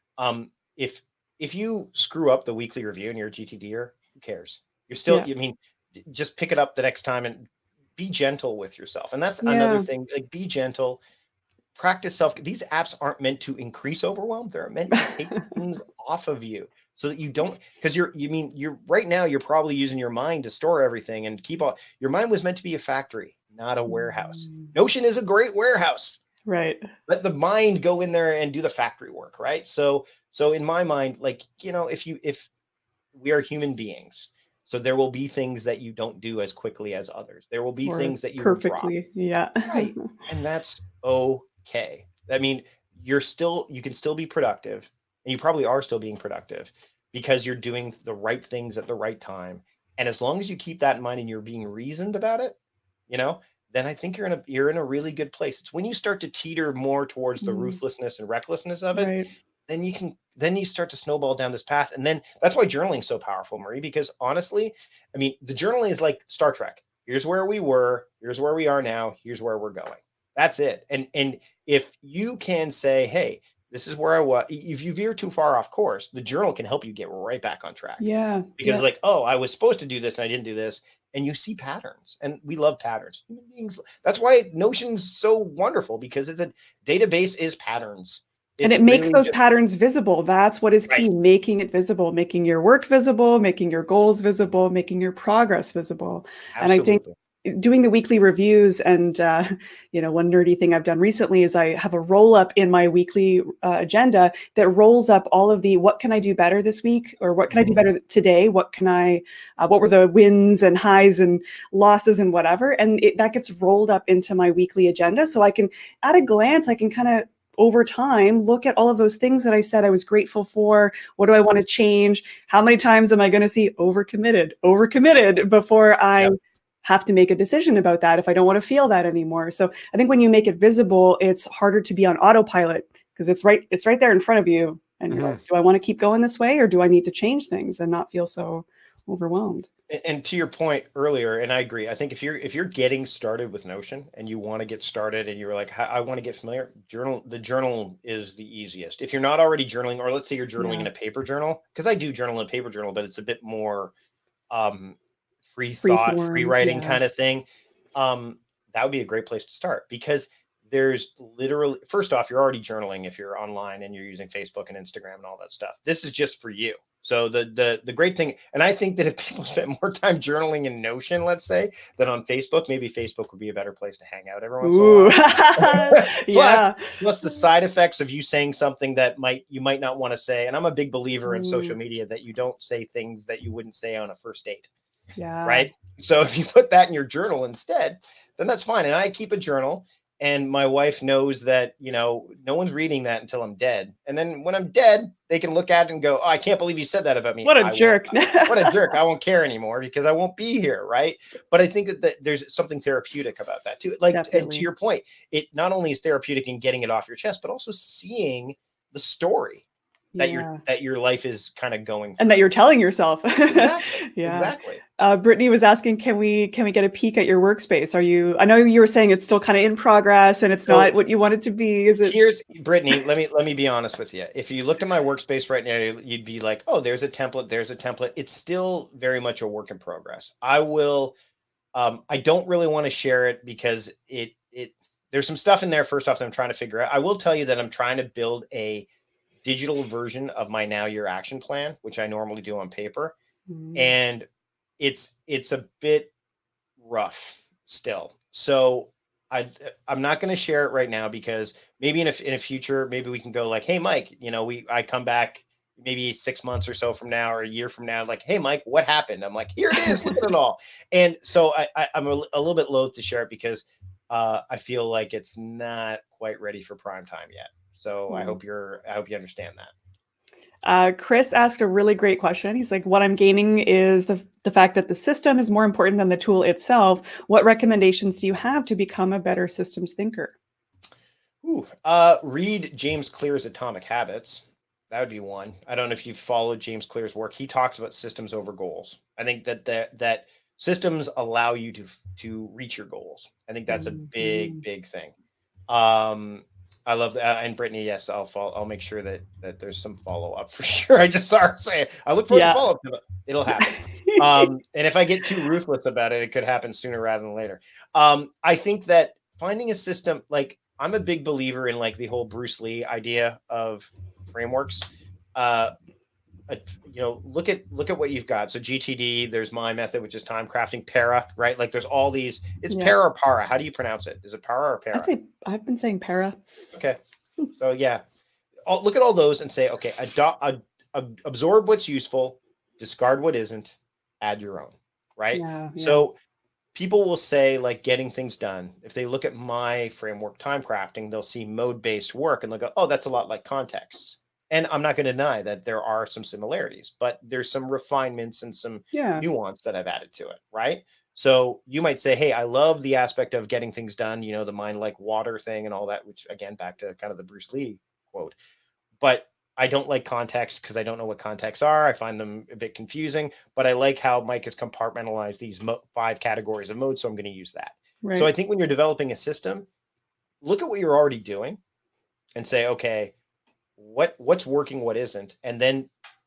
Speaker 2: If you screw up the weekly review and you're a GTDer, who cares? You're still, I mean, just pick it up the next time and be gentle with yourself. And that's another thing, like be gentle. Practice self. These apps aren't meant to increase overwhelm. They're meant to take things off of you so that you don't, because you're right now, you're probably using your mind to store everything and keep all, your mind was meant to be a factory, not a warehouse. Notion is a great warehouse.
Speaker 1: Right.
Speaker 2: Let the mind go in there and do the factory work. Right. So in my mind, like, if we are human beings, so there will be things that you don't do as quickly as others. There will be things that you
Speaker 1: perfectly. Yeah.
Speaker 2: Right. And that's okay. I mean, you can still be productive, and you probably are still being productive because you're doing the right things at the right time. And as long as you keep that in mind and you're being reasoned about it, then I think you're in a really good place. It's when you start to teeter more towards the ruthlessness and recklessness of it, then you start to snowball down this path. And then that's why journaling is so powerful, Marie, because honestly, I mean, the journaling is like Star Trek. Here's where we were, here's where we are now, here's where we're going. That's it. And if you can say, hey, this is where I was, if you veer too far off course, the journal can help you get right back on track.
Speaker 1: Yeah.
Speaker 2: Because like, oh, I was supposed to do this and I didn't do this. and you see patterns, and we love patterns. Human beings, that's why Notion's so wonderful, because it's a database is patterns.
Speaker 1: And it makes those patterns visible. That's what is key,
Speaker 2: right.
Speaker 1: making it visible, making your work visible, making your goals visible, making your progress visible.
Speaker 2: Absolutely.
Speaker 1: And I think doing the weekly reviews, and one nerdy thing I've done recently is I have a roll up in my weekly agenda that rolls up all of the, what can I do better this week, or what can I do better today, what were the wins and highs and losses and whatever, and that gets rolled up into my weekly agenda, so I can, at a glance, I can kind of over time look at all of those things that I said I was grateful for. What do I want to change? How many times am I going to see overcommitted before I have to make a decision about that if I don't want to feel that anymore? So I think when you make it visible, it's harder to be on autopilot, because it's right there in front of you. And you're like, do I want to keep going this way, or do I need to change things and not feel so overwhelmed?
Speaker 2: And to your point earlier, and I agree, I think if you're getting started with Notion and you want to get started and you're like, I want to get familiar, the journal is the easiest. If you're not already journaling, or let's say you're journaling in a paper journal, because I do journal in a paper journal, but it's a bit more free thought, free writing kind of thing. That would be a great place to start, because there's literally, first off, you're already journaling if you're online and you're using Facebook and Instagram and all that stuff. This is just for you. So the great thing, and I think that if people spend more time journaling in Notion, let's say, than on Facebook, maybe Facebook would be a better place to hang out every once in a while. Plus the side effects of you saying something that you might not want to say. And I'm a big believer in social media that you don't say things that you wouldn't say on a first date. Yeah. Right. So if you put that in your journal instead, then that's fine. And I keep a journal. And my wife knows that, no one's reading that until I'm dead. And then when I'm dead, they can look at it and go, oh, I can't believe you said that about me.
Speaker 1: What a jerk.
Speaker 2: What a jerk. I won't care anymore because I won't be here. Right. But I think that there's something therapeutic about that too. Like, and to your point, it not only is therapeutic in getting it off your chest, but also seeing the story that your life is kind of going through. And
Speaker 1: that you're telling yourself.
Speaker 2: Exactly. Exactly.
Speaker 1: Brittany was asking, can we get a peek at your workspace? I know you were saying it's still kind of in progress and it's not what you want it to be. Is it?
Speaker 2: Here's Brittany, let me be honest with you. If you looked at my workspace right now, you'd be like, oh, there's a template. It's still very much a work in progress. I don't really want to share it because there's some stuff in there, first off, that I'm trying to figure out. I will tell you that I'm trying to build a digital version of my Now Your Action Plan, which I normally do on paper. And it's a bit rough still. So I'm not going to share it right now, because maybe in a future, maybe we can go like, hey, Mike, I come back maybe 6 months or so from now, or a year from now, like, hey, Mike, what happened? I'm like, here it is, look at it all. And so I'm a little bit loath to share it, because I feel like it's not quite ready for prime time yet. So I hope you understand that.
Speaker 1: Chris asked a really great question. He's like, what I'm gaining is the fact that the system is more important than the tool itself. What recommendations do you have to become a better systems thinker?
Speaker 2: Read James Clear's Atomic Habits. That would be one. I don't know if you've followed James Clear's work. He talks about systems over goals. I think that systems allow you to reach your goals. I think that's a big thing. I love that. And Brittany, yes, I'll make sure that there's some follow-up for sure. I just saw her say, I look forward to follow-up. It'll happen. And if I get too ruthless about it, it could happen sooner rather than later. I think that finding a system, like, I'm a big believer in like the whole Bruce Lee idea of frameworks. Look at what you've got. So GTD, there's my method, which is time crafting. Para, right? Like there's all these. It's para or para. How do you pronounce it? Is it para or para?
Speaker 1: I've been saying para.
Speaker 2: Okay. So yeah, look at all those and say, okay, absorb what's useful, discard what isn't, add your own. Right. Yeah. So people will say, like, getting things done. If they look at my framework, time crafting, they'll see mode-based work and they'll go, oh, that's a lot like contexts. And I'm not going to deny that there are some similarities, but there's some refinements and some nuance that I've added to it, right? So you might say, hey, I love the aspect of getting things done, the mind like water thing and all that, which again, back to kind of the Bruce Lee quote. But I don't like context because I don't know what contexts are. I find them a bit confusing, but I like how Mike has compartmentalized these 5 categories of modes, so I'm going to use that. Right. So I think when you're developing a system, look at what you're already doing and say, okay, what's working, what isn't, and then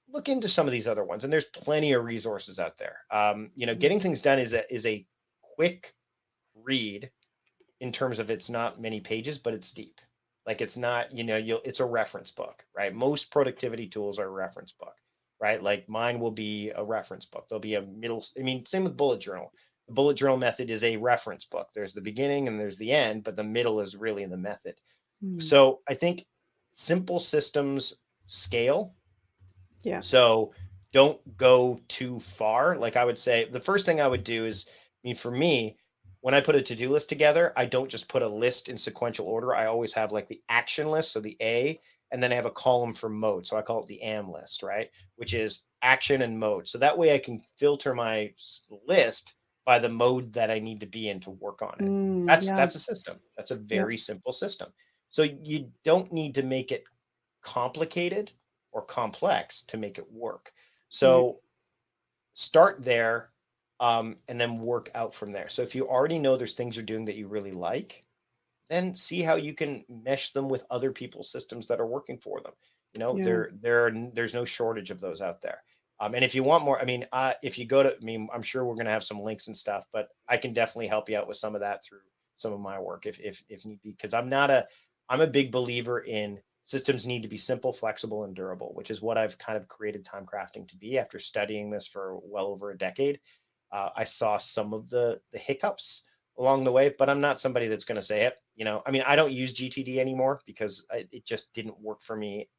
Speaker 2: look into some of these other ones. And there's plenty of resources out there. Getting things done is a quick read in terms of it's not many pages, but it's deep. Like it's not, it's a reference book, right? Most productivity tools are a reference book, right? Like mine will be a reference book. There'll be same with bullet journal. The bullet journal method is a reference book. There's the beginning and there's the end, but the middle is really the method. So I think simple systems scale.
Speaker 1: Yeah.
Speaker 2: So don't go too far. Like I would say, the first thing I would do is, for me, when I put a to-do list together, I don't just put a list in sequential order. I always have like the action list, so the A, and then I have a column for mode. So I call it the AM list, right? Which is action and mode. So that way I can filter my list by the mode that I need to be in to work on it. That's a system. That's a very simple system. So you don't need to make it complicated or complex to make it work. So start there. And then work out from there. So if you already know there's things you're doing that you really like, then see how you can mesh them with other people's systems that are working for them. There's no shortage of those out there. And if you want more, if you go to I'm sure we're going to have some links and stuff, but I can definitely help you out with some of that through some of my work if need be, because I'm a big believer in systems need to be simple, flexible, and durable, which is what I've kind of created time crafting to be after studying this for well over a decade. I saw some of the hiccups along the way, but I'm not somebody that's going to say it. I don't use GTD anymore because it just didn't work for me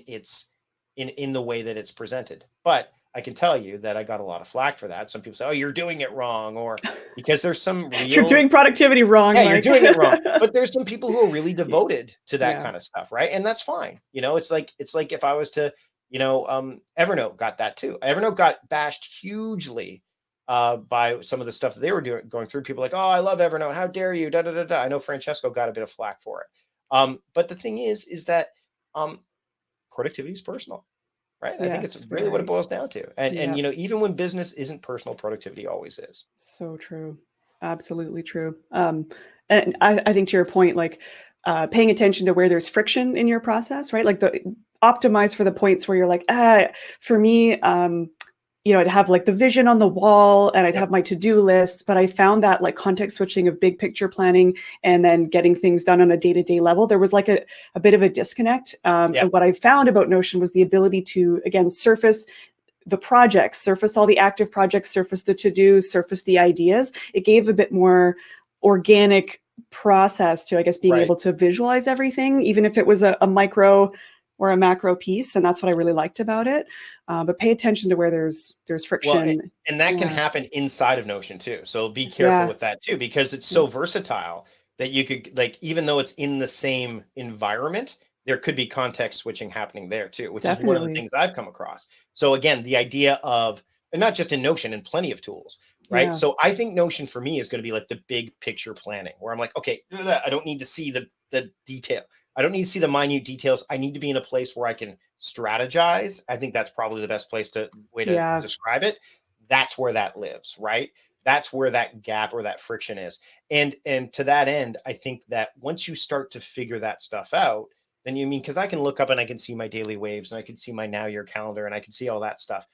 Speaker 2: in the way that it's presented. But I can tell you that I got a lot of flack for that. Some people say, "Oh, you're doing it wrong," or because there's some
Speaker 1: you're doing productivity wrong.
Speaker 2: Yeah, you're doing it wrong. But there's some people who are really devoted to that kind of stuff, right? And that's fine. It's like if I was to, Evernote got that too. Evernote got bashed hugely by some of the stuff that they were going through. People like, "Oh, I love Evernote. How dare you?" Da, da, da, da. I know Francesco got a bit of flack for it. But the thing is that productivity is personal, right? I think it's really what it boils down to. And even when business isn't personal, productivity always is.
Speaker 1: So true. Absolutely true. And I think to your point, like paying attention to where there's friction in your process, right? Like optimize for the points where you're like, for me, I'd have like the vision on the wall and I'd have my to-do list, but I found that like context switching of big picture planning and then getting things done on a day-to-day level, there was like a bit of a disconnect. And what I found about Notion was the ability to, again, surface the projects, surface all the active projects, surface the to-dos, surface the ideas. It gave a bit more organic process to, I guess, being able to visualize everything, even if it was a micro or a macro piece. And that's what I really liked about it. But pay attention to where there's friction.
Speaker 2: Well, and that can happen inside of Notion too. So be careful with that too, because it's so versatile that you could, like, even though it's in the same environment, there could be context switching happening there too, which is one of the things I've come across. So again, the idea of, and not just in Notion, in plenty of tools, right? So I think Notion for me is going to be like the big picture planning where I'm like, okay, I don't need to see the detail. I don't need to see the minute details. I need to be in a place where I can strategize. I think that's probably the best way to describe it. That's where that lives, right? That's where that gap or that friction is. And to that end, I think that once you start to figure that stuff out, then because I can look up and I can see my daily waves and I can see my now year calendar and I can see all that stuff.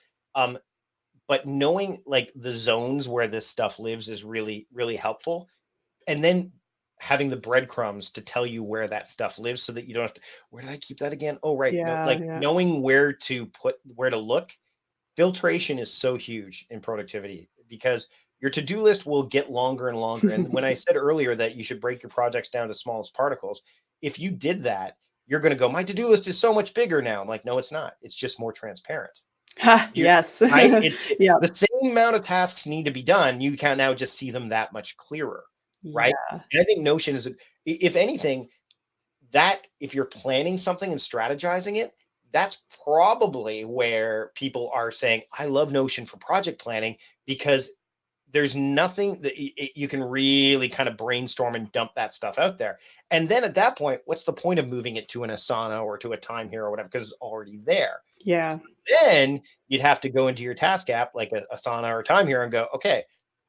Speaker 2: But knowing like the zones where this stuff lives is really, really helpful. And then having the breadcrumbs to tell you where that stuff lives so that you don't have to, where did I keep that again? Oh, right. Knowing where to look. Filtration is so huge in productivity because your to-do list will get longer and longer. And when I said earlier that you should break your projects down to smallest particles, if you did that, you're going to go, my to-do list is so much bigger now. I'm like, no, it's not. It's just more transparent.
Speaker 1: Yes.
Speaker 2: Right? The same amount of tasks need to be done. You can now just see them that much clearer. Right. And I think Notion is, if anything, that if you're planning something and strategizing it, that's probably where people are saying, I love Notion for project planning because there's nothing that you can really kind of brainstorm and dump that stuff out there. And then at that point, what's the point of moving it to an Asana or to a Time Hero or whatever, because it's already there.
Speaker 1: Yeah.
Speaker 2: So then you'd have to go into your task app like a Asana or Time Hero and go, okay,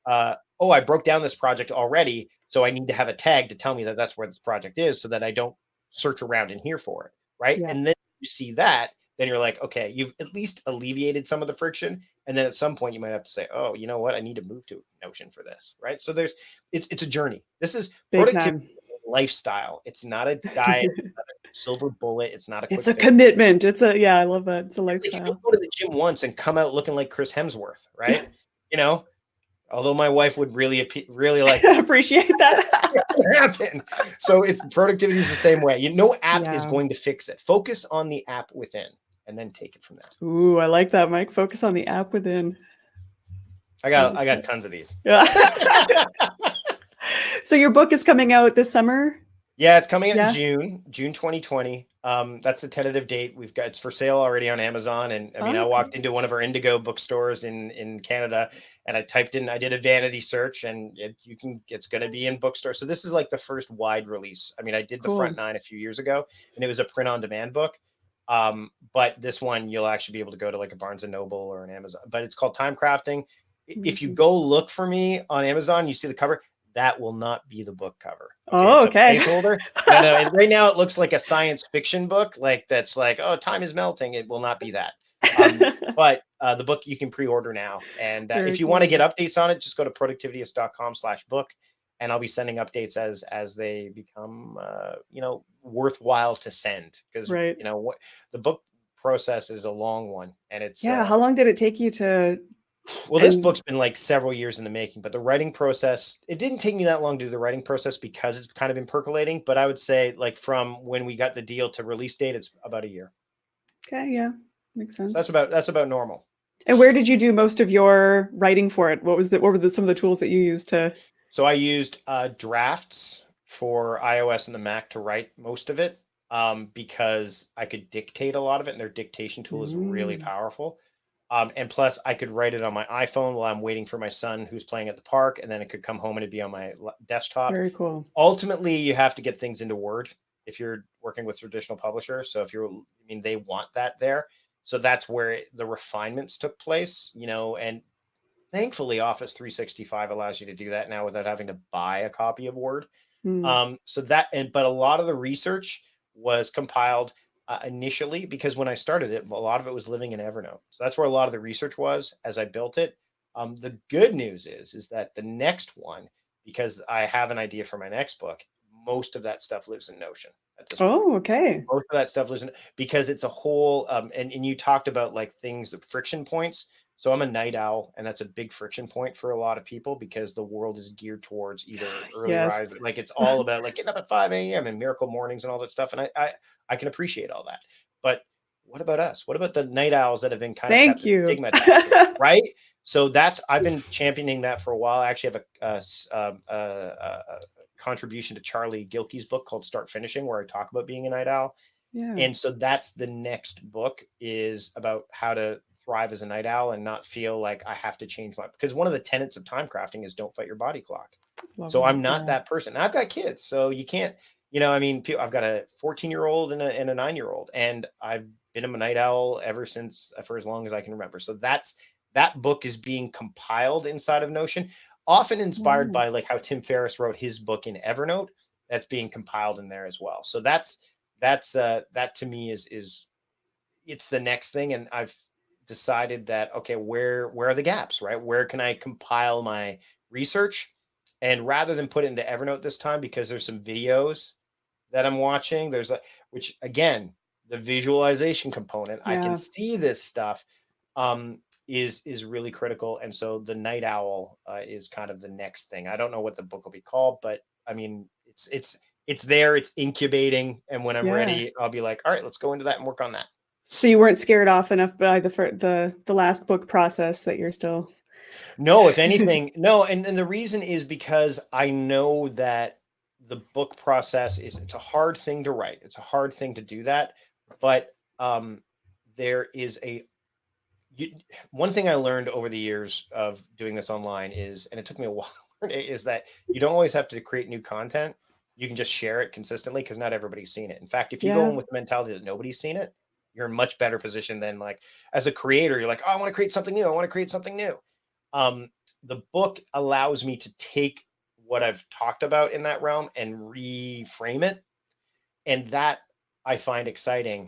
Speaker 2: I broke down this project already. So I need to have a tag to tell me that that's where this project is so that I don't search around in here for it. Right. Yeah. And then you see that, then you're like, okay, you've at least alleviated some of the friction. And then at some point you might have to say, oh, you know what? I need to move to Notion for this. Right. So it's a journey. This is
Speaker 1: Big
Speaker 2: productivity
Speaker 1: time.
Speaker 2: lifestyle. It's not a diet, it's not a silver bullet. It's not a quick
Speaker 1: It's a
Speaker 2: fix.
Speaker 1: commitment. Yeah, I love that. It's a
Speaker 2: Like, you don't
Speaker 1: lifestyle.
Speaker 2: go to the gym once and come out looking like Chris Hemsworth, right? You know, although my wife would really like
Speaker 1: appreciate that.
Speaker 2: happen. So productivity is the same way. No app is
Speaker 1: Yeah.
Speaker 2: going to fix it. Focus on the app within and then take it from there.
Speaker 1: Ooh, I like that, Mike. Focus on the app within.
Speaker 2: I got tons of these.
Speaker 1: Yeah. So your book is coming out this summer?
Speaker 2: Yeah, it's coming out in June 2020. That's the tentative date. It's for sale already on Amazon. And I mean, I walked into one of our Indigo bookstores in Canada and I did a vanity search and it's going to be in bookstores. So this is like the first wide release. I mean, I did the front 9 a few years ago and it was a print on demand book. But this one, you'll actually be able to go to like a Barnes and Noble or an Amazon, but it's called Time Crafting. If you go look for me on Amazon, you see the cover. That will not be the book cover.
Speaker 1: Okay.
Speaker 2: Placeholder. No, right now it looks like a science fiction book, like that's like, oh, time is melting. It will not be that. But the book you can pre-order now. And if you want to get updates on it, just go to productivityist.com/book. And I'll be sending updates as they become, worthwhile to send. Because, what the book process is a long one. And it's.
Speaker 1: How long did it take you to?
Speaker 2: Well, this book's been like several years in the making, but the writing process, it didn't take me that long to do the writing process because it's kind of been percolating. But I would say like from when we got the deal to release date, it's about a year.
Speaker 1: Okay. Yeah. Makes sense.
Speaker 2: So that's about normal.
Speaker 1: And where did you do most of your writing for it? What were some of the tools that you used to?
Speaker 2: So I used Drafts for iOS and the Mac to write most of it because I could dictate a lot of it and their dictation tool is really powerful. And plus I could write it on my iPhone while I'm waiting for my son who's playing at the park. And then it could come home and it'd be on my desktop.
Speaker 1: Very cool.
Speaker 2: Ultimately, you have to get things into Word if you're working with traditional publisher. So they want that there. So that's where the refinements took place, and thankfully Office 365 allows you to do that now without having to buy a copy of Word. But a lot of the research was compiled initially, because when I started it, a lot of it was living in Evernote. So that's where a lot of the research was as I built it. The good news is that the next one, because I have an idea for my next book, most of that stuff lives in Notion at this point.
Speaker 1: Okay.
Speaker 2: Most of that stuff lives in, because it's a whole, and you talked about like things, the friction points. So I'm a night owl, and that's a big friction point for a lot of people because the world is geared towards either early rise, like it's all about like getting up at 5 a.m. and miracle mornings and all that stuff. And I can appreciate all that. But what about us? What about the night owls that have been kind of stigmatized, right? So I've been championing that for a while. I actually have a contribution to Charlie Gilkey's book called Start Finishing, where I talk about being a night owl. Yeah. And so that's the next book, is about how to thrive as a night owl and not feel like I have to change because one of the tenets of time crafting is don't fight your body clock. So I'm not that person. I've got kids, so you can't, I've got a 14-year-old and a 9-year-old, and I've been a night owl ever since, for as long as I can remember. So that book is being compiled inside of Notion, often inspired by like how Tim Ferriss wrote his book in Evernote. That's being compiled in there as well. So that to me is it's the next thing. And I've decided that, okay, where are the gaps, right? Where can I compile my research? And rather than put it into Evernote this time, because there's some videos that I'm watching, which again, the visualization component, I can see this stuff, is really critical. And so the night owl is kind of the next thing. I don't know what the book will be called, but I mean, it's there, it's incubating. And when I'm ready, I'll be like, all right, let's go into that and work on that.
Speaker 1: So you weren't scared off enough by the last book process that you're still.
Speaker 2: No, if anything, no. And the reason is because I know that the book process it's a hard thing to write. It's a hard thing to do that. But there is one thing I learned over the years of doing this online is, and it took me a while, is that you don't always have to create new content. You can just share it consistently because not everybody's seen it. In fact, if you go in with the mentality that nobody's seen it, you're in a much better position than like as a creator. You're like, oh, I want to create something new. I want to create something new. The book allows me to take what I've talked about in that realm and reframe it. And that I find exciting.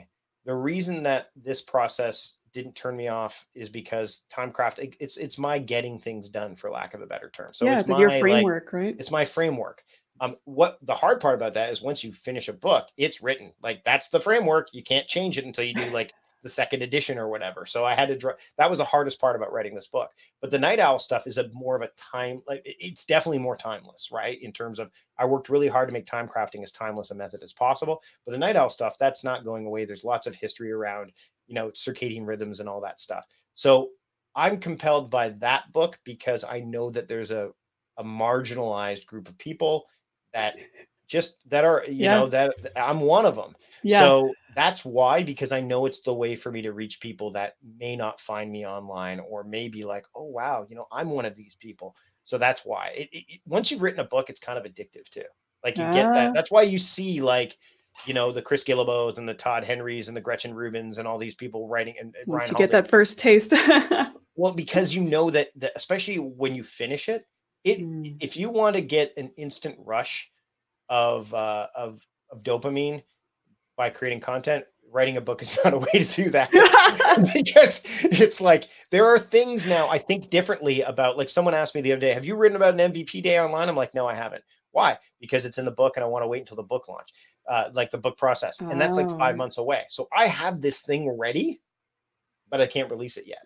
Speaker 2: the reason that this process didn't turn me off is because Timecraft, it's my getting things done, for lack of a better term. So
Speaker 1: yeah,
Speaker 2: it's
Speaker 1: like
Speaker 2: my
Speaker 1: your framework, right?
Speaker 2: it's my framework. What the hard part about that is, once you finish a book, it's written. Like, that's the framework. You can't change it until you do like the second edition or whatever. So I had to draw. That was the hardest part about writing this book. But the Night Owl stuff is a more of a time, like, it's definitely more timeless, right? In terms of, I worked really hard to make time crafting as timeless a method as possible. But the Night Owl stuff, that's not going away. There's lots of history around, you know, circadian rhythms and all that stuff. So I'm compelled by that book because I know that there's a marginalized group of people that are, you know, that I'm one of them.
Speaker 1: Yeah.
Speaker 2: So that's why, because I know it's the way for me to reach people that may not find me online, or maybe like, oh, wow, you know, I'm one of these people. So that's why once you've written a book, it's kind of addictive too. Like, you get that. That's why you see, like, you know, the Chris Guillebeaus and the Todd Henrys and the Gretchen Rubins and all these people writing, and
Speaker 1: once
Speaker 2: Ryan
Speaker 1: you get that first taste.
Speaker 2: Well, because you know that especially when you finish it, if you want to get an instant rush of dopamine by creating content, writing a book is not a way to do that. Because it's like, there are things now I think differently about. Like, someone asked me the other day, have you written about an MVP day online? I'm like, no, I haven't. Why? Because it's in the book and I want to wait until the book launch, like the book process. And that's like 5 months away. So I have this thing ready, but I can't release it yet.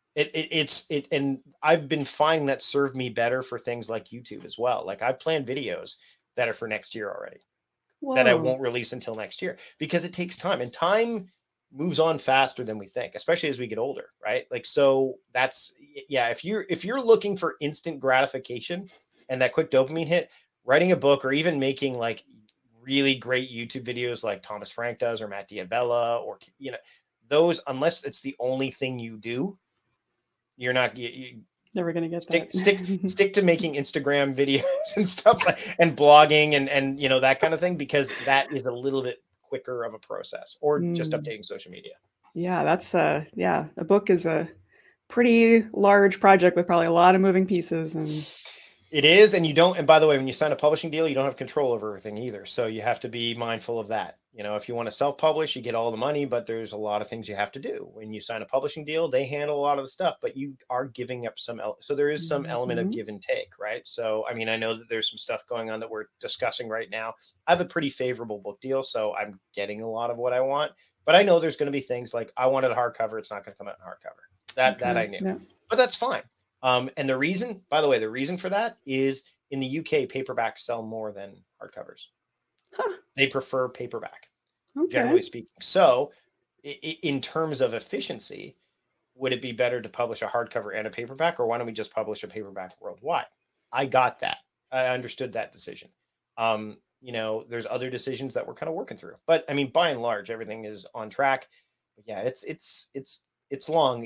Speaker 2: And I've been finding that served me better for things like YouTube as well. Like, I plan videos that are for next year already. Whoa. That I won't release until next year, because it takes time, and time moves on faster than we think, especially as we get older, right? Like, so that's, yeah, if you're looking for instant gratification and that quick dopamine hit, writing a book, or even making like really great YouTube videos like Thomas Frank does, or Matt Diabella, or, you know, those, unless it's the only thing you do, you're not, you
Speaker 1: never gonna get
Speaker 2: stick to making Instagram videos and stuff, like, and blogging and you know, that kind of thing, because that is a little bit quicker of a process, or just updating social media.
Speaker 1: Yeah, that's yeah, a book is a pretty large project with probably a lot of moving pieces. And
Speaker 2: it is, and you don't, and by the way, when you sign a publishing deal, you don't have control over everything either. So you have to be mindful of that. You know, if you want to self-publish, you get all the money, but there's a lot of things you have to do. When you sign a publishing deal, they handle a lot of the stuff, but you are giving up some, so there is some element of give and take, right? So, I mean, I know that there's some stuff going on that we're discussing right now. I have a pretty favorable book deal, so I'm getting a lot of what I want, but I know there's going to be things like, I wanted a hardcover, it's not going to come out in hardcover. That I knew, but that's fine. And the reason, by the way, the reason for that is, in the UK, paperbacks sell more than hardcovers. They prefer paperback, generally speaking. So in terms of efficiency, would it be better to publish a hardcover and a paperback, or why don't we just publish a paperback worldwide? I got that. I understood that decision. You know, there's other decisions that we're kind of working through, but I mean, by and large, everything is on track. But yeah, it's long.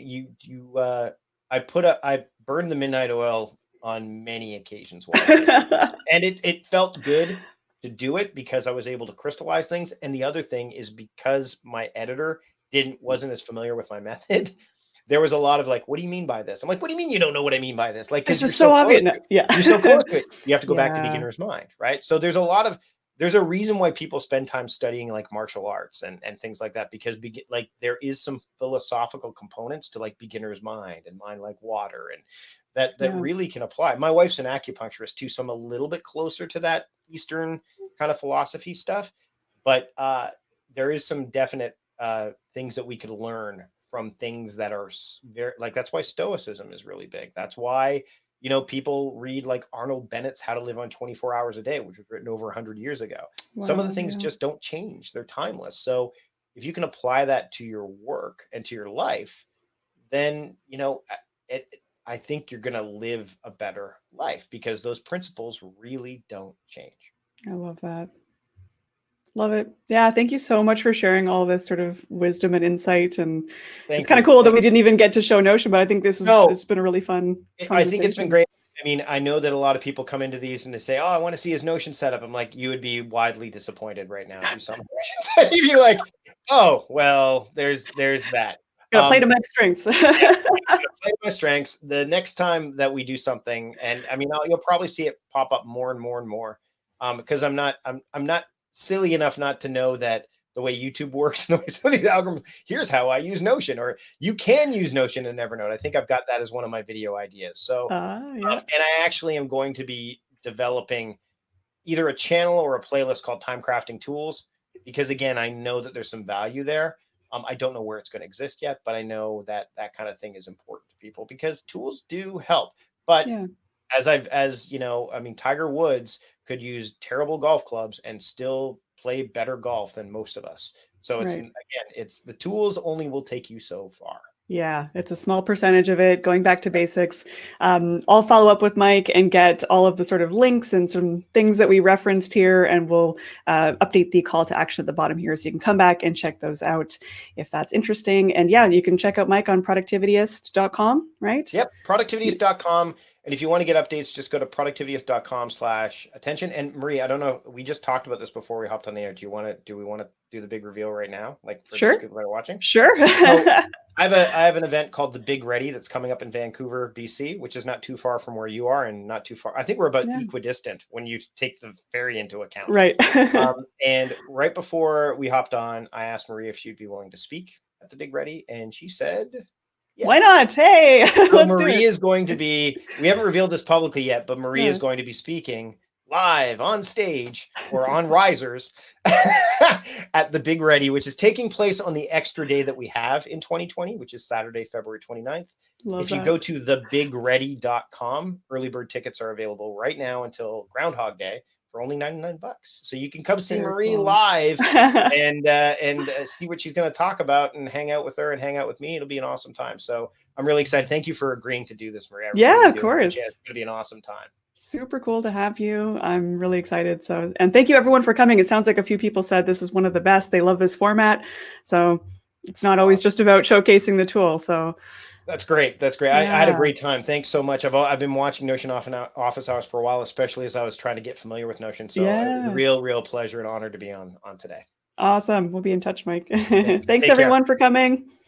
Speaker 2: I burned the midnight oil on many occasions, and it felt good to do it, because I was able to crystallize things. And the other thing is, because my editor wasn't as familiar with my method, there was a lot of like, what do you mean by this? I'm like, what do you mean you don't know what I mean by this? Like,
Speaker 1: it's just so obvious. Yeah,
Speaker 2: you're so close to it. You have to go back to beginner's mind, right? So there's a reason why people spend time studying like martial arts and things like that, because like, there is some philosophical components to like beginner's mind and mind like water, and that really can apply. My wife's an acupuncturist too, so I'm a little bit closer to that Eastern kind of philosophy stuff, but there is some definite things that we could learn from things that are very, like, that's why Stoicism is really big. That's why, you know, people read like Arnold Bennett's How to Live on 24 Hours a Day, which was written over 100 years ago. Wow, some of the things just don't change. They're timeless. So if you can apply that to your work and to your life, then, you know, I think you're going to live a better life, because those principles really don't change.
Speaker 1: I love that. Love it. Yeah. Thank you so much for sharing all this sort of wisdom and insight. And it's kind of cool that we didn't even get to show Notion, but I think it's been a really fun conversation.
Speaker 2: I think it's been great. I mean, I know that a lot of people come into these and they say, oh, I want to see his Notion setup. I'm like, you would be widely disappointed right now if you saw my You'd be like, oh, well, there's that.
Speaker 1: Gotta play to my strengths.
Speaker 2: Play to my strengths. The next time that we do something, and I mean, you'll probably see it pop up more and more and more, because I'm not silly enough not to know that the way YouTube works and the way some of these algorithms. Here's how I use Notion, or you can use Notion and Evernote. I think I've got that as one of my video ideas. So, and I actually am going to be developing either a channel or a playlist called Time Crafting Tools, because again, I know that there's some value there. I don't know where it's going to exist yet, but I know that that kind of thing is important to people because tools do help. But as you know, I mean, Tiger Woods could use terrible golf clubs and still play better golf than most of us. So it's again, it's the tools only will take you so far.
Speaker 1: Yeah, it's a small percentage of it. Going back to basics, I'll follow up with Mike and get all of the sort of links and some things that we referenced here, and we'll update the call to action at the bottom here, so you can come back and check those out if that's interesting. And yeah, you can check out Mike on productivityist.com, right?
Speaker 2: Yep, productivityist.com. And if you want to get updates, just go to productivityist.com/attention. And Marie, I don't know, we just talked about this before we hopped on the air. Do we want to do the big reveal right now? Like for those people that are watching?
Speaker 1: Sure.
Speaker 2: So I have an event called the Big Ready that's coming up in Vancouver, BC, which is not too far from where you are and not too far. I think we're about equidistant when you take the ferry into account.
Speaker 1: Right.
Speaker 2: And right before we hopped on, I asked Marie if she'd be willing to speak at the Big Ready. And she said, yes.
Speaker 1: Why not? Hey,
Speaker 2: so Marie is going to be, we haven't revealed this publicly yet, but Marie is going to be speaking live on stage or on risers at the Big Ready, which is taking place on the extra day that we have in 2020, which is Saturday, February 29th. If you go to thebigready.com, early bird tickets are available right now until Groundhog Day for only $99. So you can come see Marie live and see what she's going to talk about and hang out with her and hang out with me. It'll be an awesome time. So I'm really excited. Thank you for agreeing to do this, Marie.
Speaker 1: Of course.
Speaker 2: It's going to be an awesome time.
Speaker 1: Super cool to have you. I'm really excited. So, and thank you everyone for coming. It sounds like a few people said this is one of the best. They love this format. So it's not always just about showcasing the tool. So
Speaker 2: that's great. That's great. I had a great time. Thanks so much. I've been watching Notion Office Hours for a while, especially as I was trying to get familiar with Notion. So real pleasure and honor to be on today.
Speaker 1: Awesome. We'll be in touch, Mike. Thanks everyone for coming.